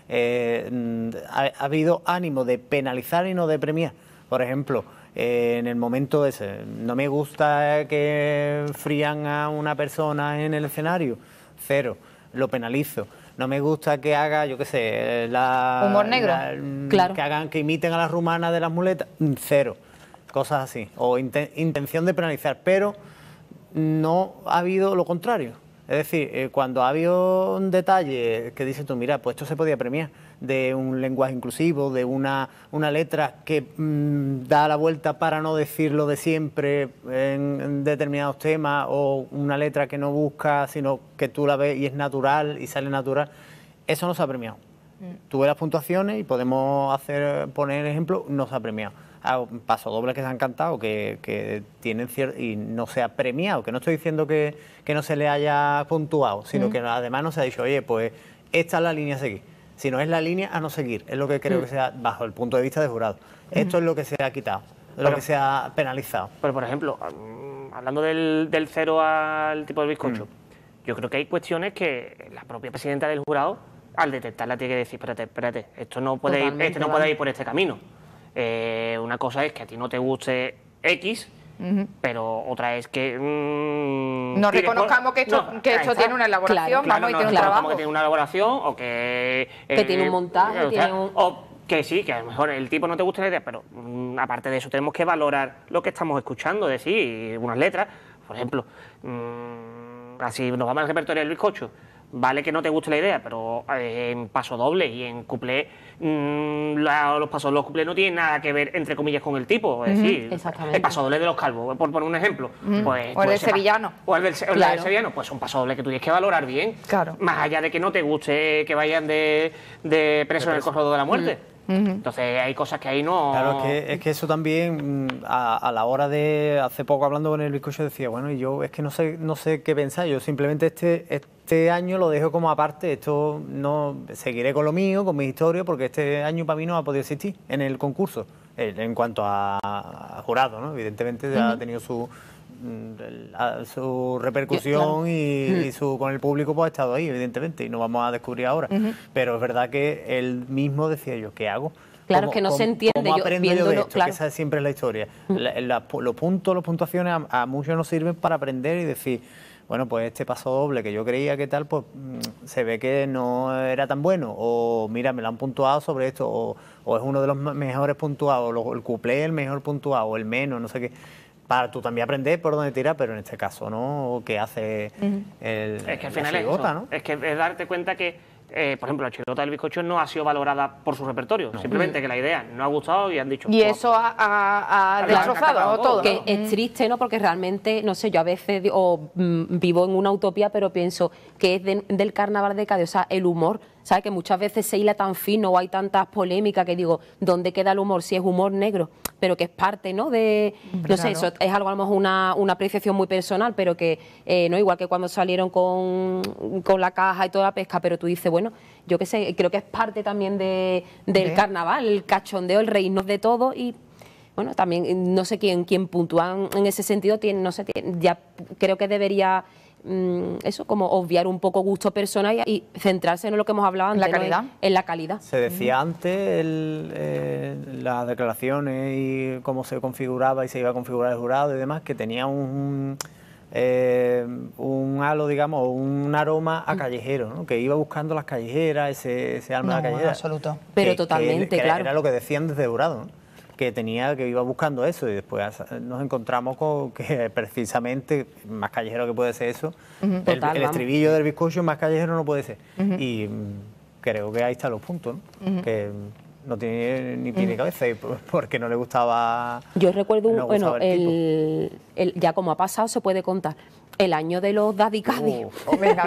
Ha habido ánimo de penalizar y no de premiar. Por ejemplo, en el momento ese, no me gusta que frían a una persona en el escenario, 0, lo penalizo. No me gusta que haga, yo qué sé, humor negro, claro. Que imiten a las rumanas de las muletas, 0. Cosas así, o intención de penalizar, pero no ha habido lo contrario. Es decir, cuando ha habido un detalle que dices tú, mira, pues esto se podía premiar, de un lenguaje inclusivo, de una letra que da la vuelta para no decir lo de siempre en determinados temas, o una letra que no busca, sino que tú la ves y es natural y sale natural, eso no se ha premiado. Tú ves las puntuaciones y podemos poner ejemplos, no se ha premiado. Pasos dobles que se han cantado, que tienen cierto, y no se ha premiado, que no estoy diciendo que no se le haya puntuado, sino que además no se ha dicho, oye, pues esta es la línea a seguir. Si no es la línea a no seguir, es lo que creo que sea bajo el punto de vista de jurado. Esto es lo que se ha quitado, lo que se ha penalizado. Pero, por ejemplo, hablando del 0 al tipo de bizcocho, yo creo que hay cuestiones que la propia presidenta del jurado al detectarla tiene que decir, espérate, esto no puede ir por este camino. Una cosa es que a ti no te guste X, pero otra es que... no reconozcamos que esto tiene una elaboración, claro, vamos, y tiene un trabajo. Que tiene una elaboración o que... que tiene un montaje, o que sí, que a lo mejor el tipo no te gusta la idea, pero aparte de eso tenemos que valorar lo que estamos escuchando, decir unas letras, por ejemplo, así nos vamos al repertorio del bizcocho. Vale que no te guste la idea, pero en paso doble y en cuplé, los pasos de los cuplés no tienen nada que ver, entre comillas, con el tipo. Es decir, el paso doble de los calvos, por poner un ejemplo. Pues, o el del sevillano. O el del sevillano, pues un paso doble que tú tienes que valorar bien. Claro. Más allá de que no te guste que vayan de preso en el corredor de la muerte. Entonces hay cosas que ahí no... Claro, es que eso también, a la hora de... Hace poco hablando con el bizcocho decía, bueno, y yo es que no sé qué pensar, yo simplemente este año lo dejo como aparte, esto no... Seguiré con lo mío, con mi historia, porque este año para mí no ha podido existir en el concurso, en cuanto a jurado, ¿no? Evidentemente ha tenido su repercusión y con el público pues ha estado ahí, evidentemente, y no vamos a descubrir ahora. Pero es verdad que él mismo decía yo, ¿qué hago? Claro, que no se entiende. ¿Cómo aprendo yo de esto? Claro. Que esa siempre es la historia. Los puntos, las puntuaciones a muchos nos sirven para aprender y decir, bueno, pues este paso doble que yo creía que tal, pues se ve que no era tan bueno, o mira, me lo han puntuado sobre esto, o es uno de los mejores puntuados, el cuplé el mejor puntuado, o el menos, no sé qué. Para tú también aprender por dónde tirar, pero en este caso, ¿no? ¿Qué hace es que al final es eso, ¿no? Es que es darte cuenta que, por ejemplo, la chirigota del bizcocho no ha sido valorada por su repertorio, simplemente que la idea no ha gustado y han dicho... Y eso ha destrozado todo. Que es triste, ¿no? Porque realmente, no sé, yo a veces vivo en una utopía, pero pienso que es del carnaval de Cádiz, o sea, el humor, ¿sabes? Que muchas veces se hila tan fino o hay tantas polémicas que digo, ¿dónde queda el humor? Si es humor negro, pero que es parte, ¿no? De, no sé, eso es algo a lo mejor una apreciación muy personal, pero que, no, igual que cuando salieron con la caja y toda la pesca, pero tú dices, bueno, yo qué sé, creo que es parte también del carnaval, el cachondeo, el reírnos de todo y... Bueno, también no sé quién puntúa en ese sentido, ya creo que debería eso, como obviar un poco gusto personal y centrarse en lo que hemos hablado antes, en la calidad. Se decía antes las declaraciones y cómo se configuraba y se iba a configurar el jurado y demás, que tenía un halo, digamos, un aroma a callejero, ¿no? Que iba buscando las callejeras, ese alma de la callejera. Absoluto. Pero totalmente, claro. Era lo que decían desde Jurado, ¿no? Que iba buscando eso y después nos encontramos con que precisamente más callejero que puede ser eso, el estribillo del bizcocho más callejero no puede ser. Y creo que ahí están los puntos, ¿no? Que no tiene ni pie ni cabeza y porque no le gustaba. Yo recuerdo ya como ha pasado se puede contar. El año de los Daddy Cádiz. Venga,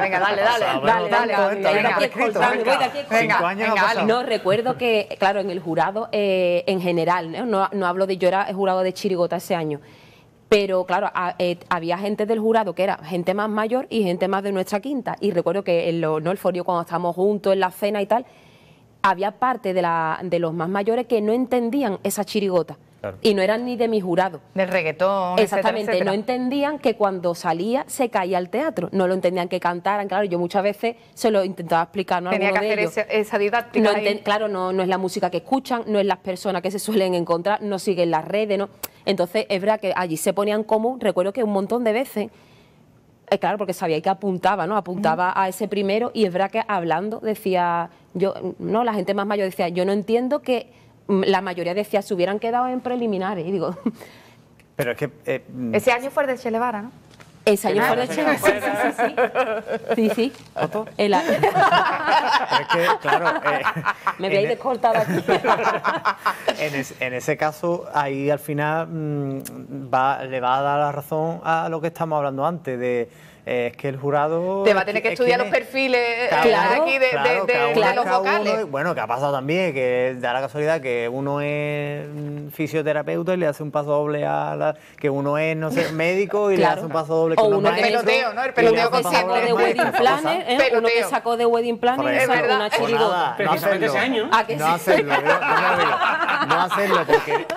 dale. No, recuerdo que, claro, en el jurado, en general, no hablo de yo, era el jurado de chirigota ese año, pero claro, había gente del jurado que era gente más mayor y gente más de nuestra quinta. Y recuerdo que el forio cuando estábamos juntos en la cena y tal, había parte de los más mayores que no entendían esa chirigota. Claro. Y no eran ni de mi jurado. Del reggaetón, exactamente, etcétera. No entendían que cuando salía se caía el teatro, no lo entendían que cantaran, claro, yo muchas veces se lo intentaba explicar, ¿no? Tenía que hacer esa didáctica. Claro, no es la música que escuchan, no es las personas que se suelen encontrar, no siguen las redes, ¿no? Entonces es verdad que allí se ponían común, recuerdo que un montón de veces, claro, porque sabía que apuntaba, ¿no? Apuntaba a ese primero y es verdad que hablando decía, la gente más mayor decía, yo no entiendo que la mayoría decía, se hubieran quedado en preliminares. Y digo... Pero es que... ese año fue el de Che Guevara, ¿no? Ese año fue el de Che Guevara, sí. ¿Otto? Es que, claro... me veis descortada aquí. En ese caso, ahí al final le va a dar la razón a lo que estamos hablando antes, de... es que el jurado... Te va a tener que estudiar los perfiles aquí de los vocales. Bueno, que ha pasado también, que da la casualidad que uno es fisioterapeuta y le hace un paso doble que uno es, no sé, médico y le hace un paso doble que uno es peloteo, ¿no? El peloteo que sacó de Wedding Planner, uno que sacó de Wedding Planner y sacó una chirigota. Precisamente ese año. No hacerlo, no hacerlo, porque...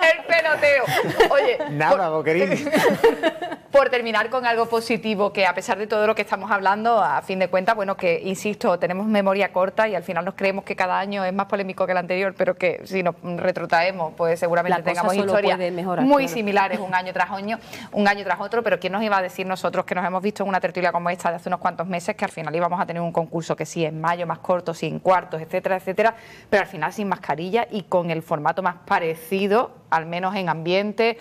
peloteo. Oye, Nada, Boquerín. por terminar con algo positivo, que a pesar de todo lo que estamos hablando, a fin de cuentas, bueno, que insisto, tenemos memoria corta y al final nos creemos que cada año es más polémico que el anterior, pero que si nos retrotraemos, pues seguramente tengamos historias muy similares un año tras otro, pero ¿quién nos iba a decir nosotros que nos hemos visto en una tertulia como esta de hace unos cuantos meses que al final íbamos a tener un concurso que sí en mayo, más corto, sin cuartos, etcétera, etcétera, pero al final sin mascarilla y con el formato más parecido, al menos en ambiente,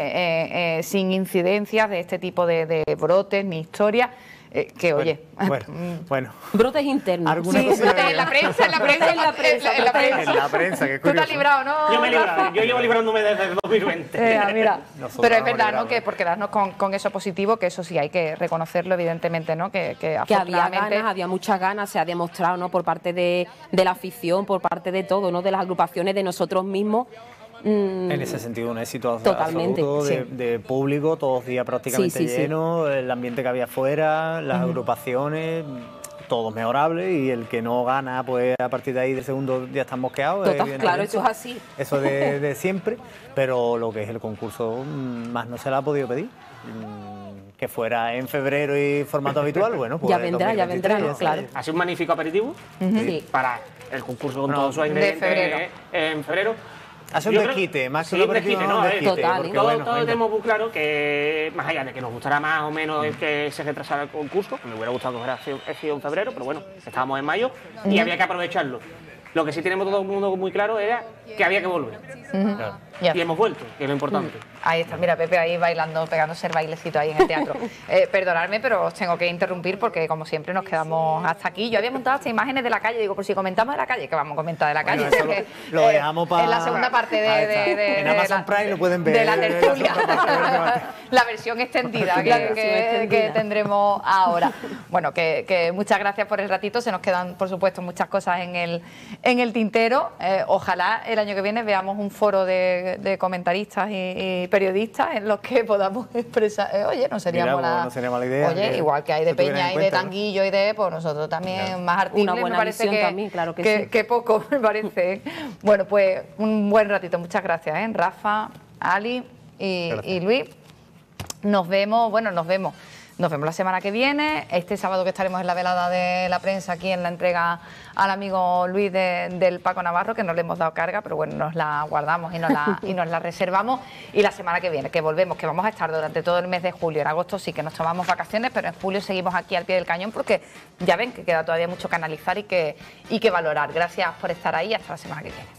sin incidencias de este tipo de brotes ni historias, que oye... Bueno. Brotes internos. Sí, brotes en la prensa, en la prensa, que tú te has librado, ¿no? Yo me he librado, yo llevo librándome desde el 2020. Mira. Pero es verdad, ¿no?, que por quedarnos con eso positivo, que eso sí hay que reconocerlo, evidentemente, ¿no?, que afortunadamente... había muchas ganas, se ha demostrado, ¿no?, por parte de la afición, por parte de todo, ¿no?, de las agrupaciones, de nosotros mismos. En ese sentido, un éxito totalmente, absoluto de público, todos los días prácticamente llenos, el ambiente que había afuera, las agrupaciones, todo mejorable, y el que no gana, pues a partir de ahí del segundo ya están mosqueados. Claro, eso es así. Eso de siempre, pero lo que es el concurso, más no se le ha podido pedir. Que fuera en febrero y formato habitual, bueno, pues ya vendrá, ¿no? Claro. Ha sido un magnífico aperitivo para el concurso con todos sus ingredientes en febrero. Hace un desquite, más que un aperitivo, ¿no? Total, todos tenemos muy claro que, más allá de que nos gustará más o menos que se retrasara el concurso, me hubiera gustado que hubiera sido en febrero, pero bueno, estábamos en mayo y había que aprovecharlo. Lo que sí tenemos todo el mundo muy claro era que había que volver. Y hemos vuelto, que es lo importante. Ahí está, mira, Pepe ahí bailando, pegándose el bailecito ahí en el teatro. Perdonadme, pero os tengo que interrumpir porque, como siempre, nos quedamos hasta aquí. Yo había montado hasta imágenes de la calle, digo, por si comentamos de la calle, que vamos a comentar de la calle. Eso lo dejamos para... En la segunda parte en Amazon Prime lo pueden ver. De la tertulia. La versión extendida que tendremos ahora. Bueno, que muchas gracias por el ratito. Se nos quedan, por supuesto, muchas cosas en el tintero. Ojalá el año que viene veamos un foro de comentaristas y periodistas en los que podamos expresar, oye, no sería mala idea. Oye, igual que hay de Peña y de Tanguillo y de, pues nosotros también más artistas. Una buena visión también, claro que sí. Que poco, me parece. Bueno, pues un buen ratito, muchas gracias, Rafa, Ali y Luis. Nos vemos la semana que viene. Este sábado que estaremos en la velada de la prensa aquí en la entrega al amigo Luis del Paco Navarro, que no le hemos dado carga, pero bueno, nos la guardamos y nos la reservamos. Y la semana que viene, que volvemos, que vamos a estar durante todo el mes de julio. En agosto sí que nos tomamos vacaciones, pero en julio seguimos aquí al pie del cañón porque ya ven que queda todavía mucho que analizar y que valorar. Gracias por estar ahí. Hasta la semana que viene.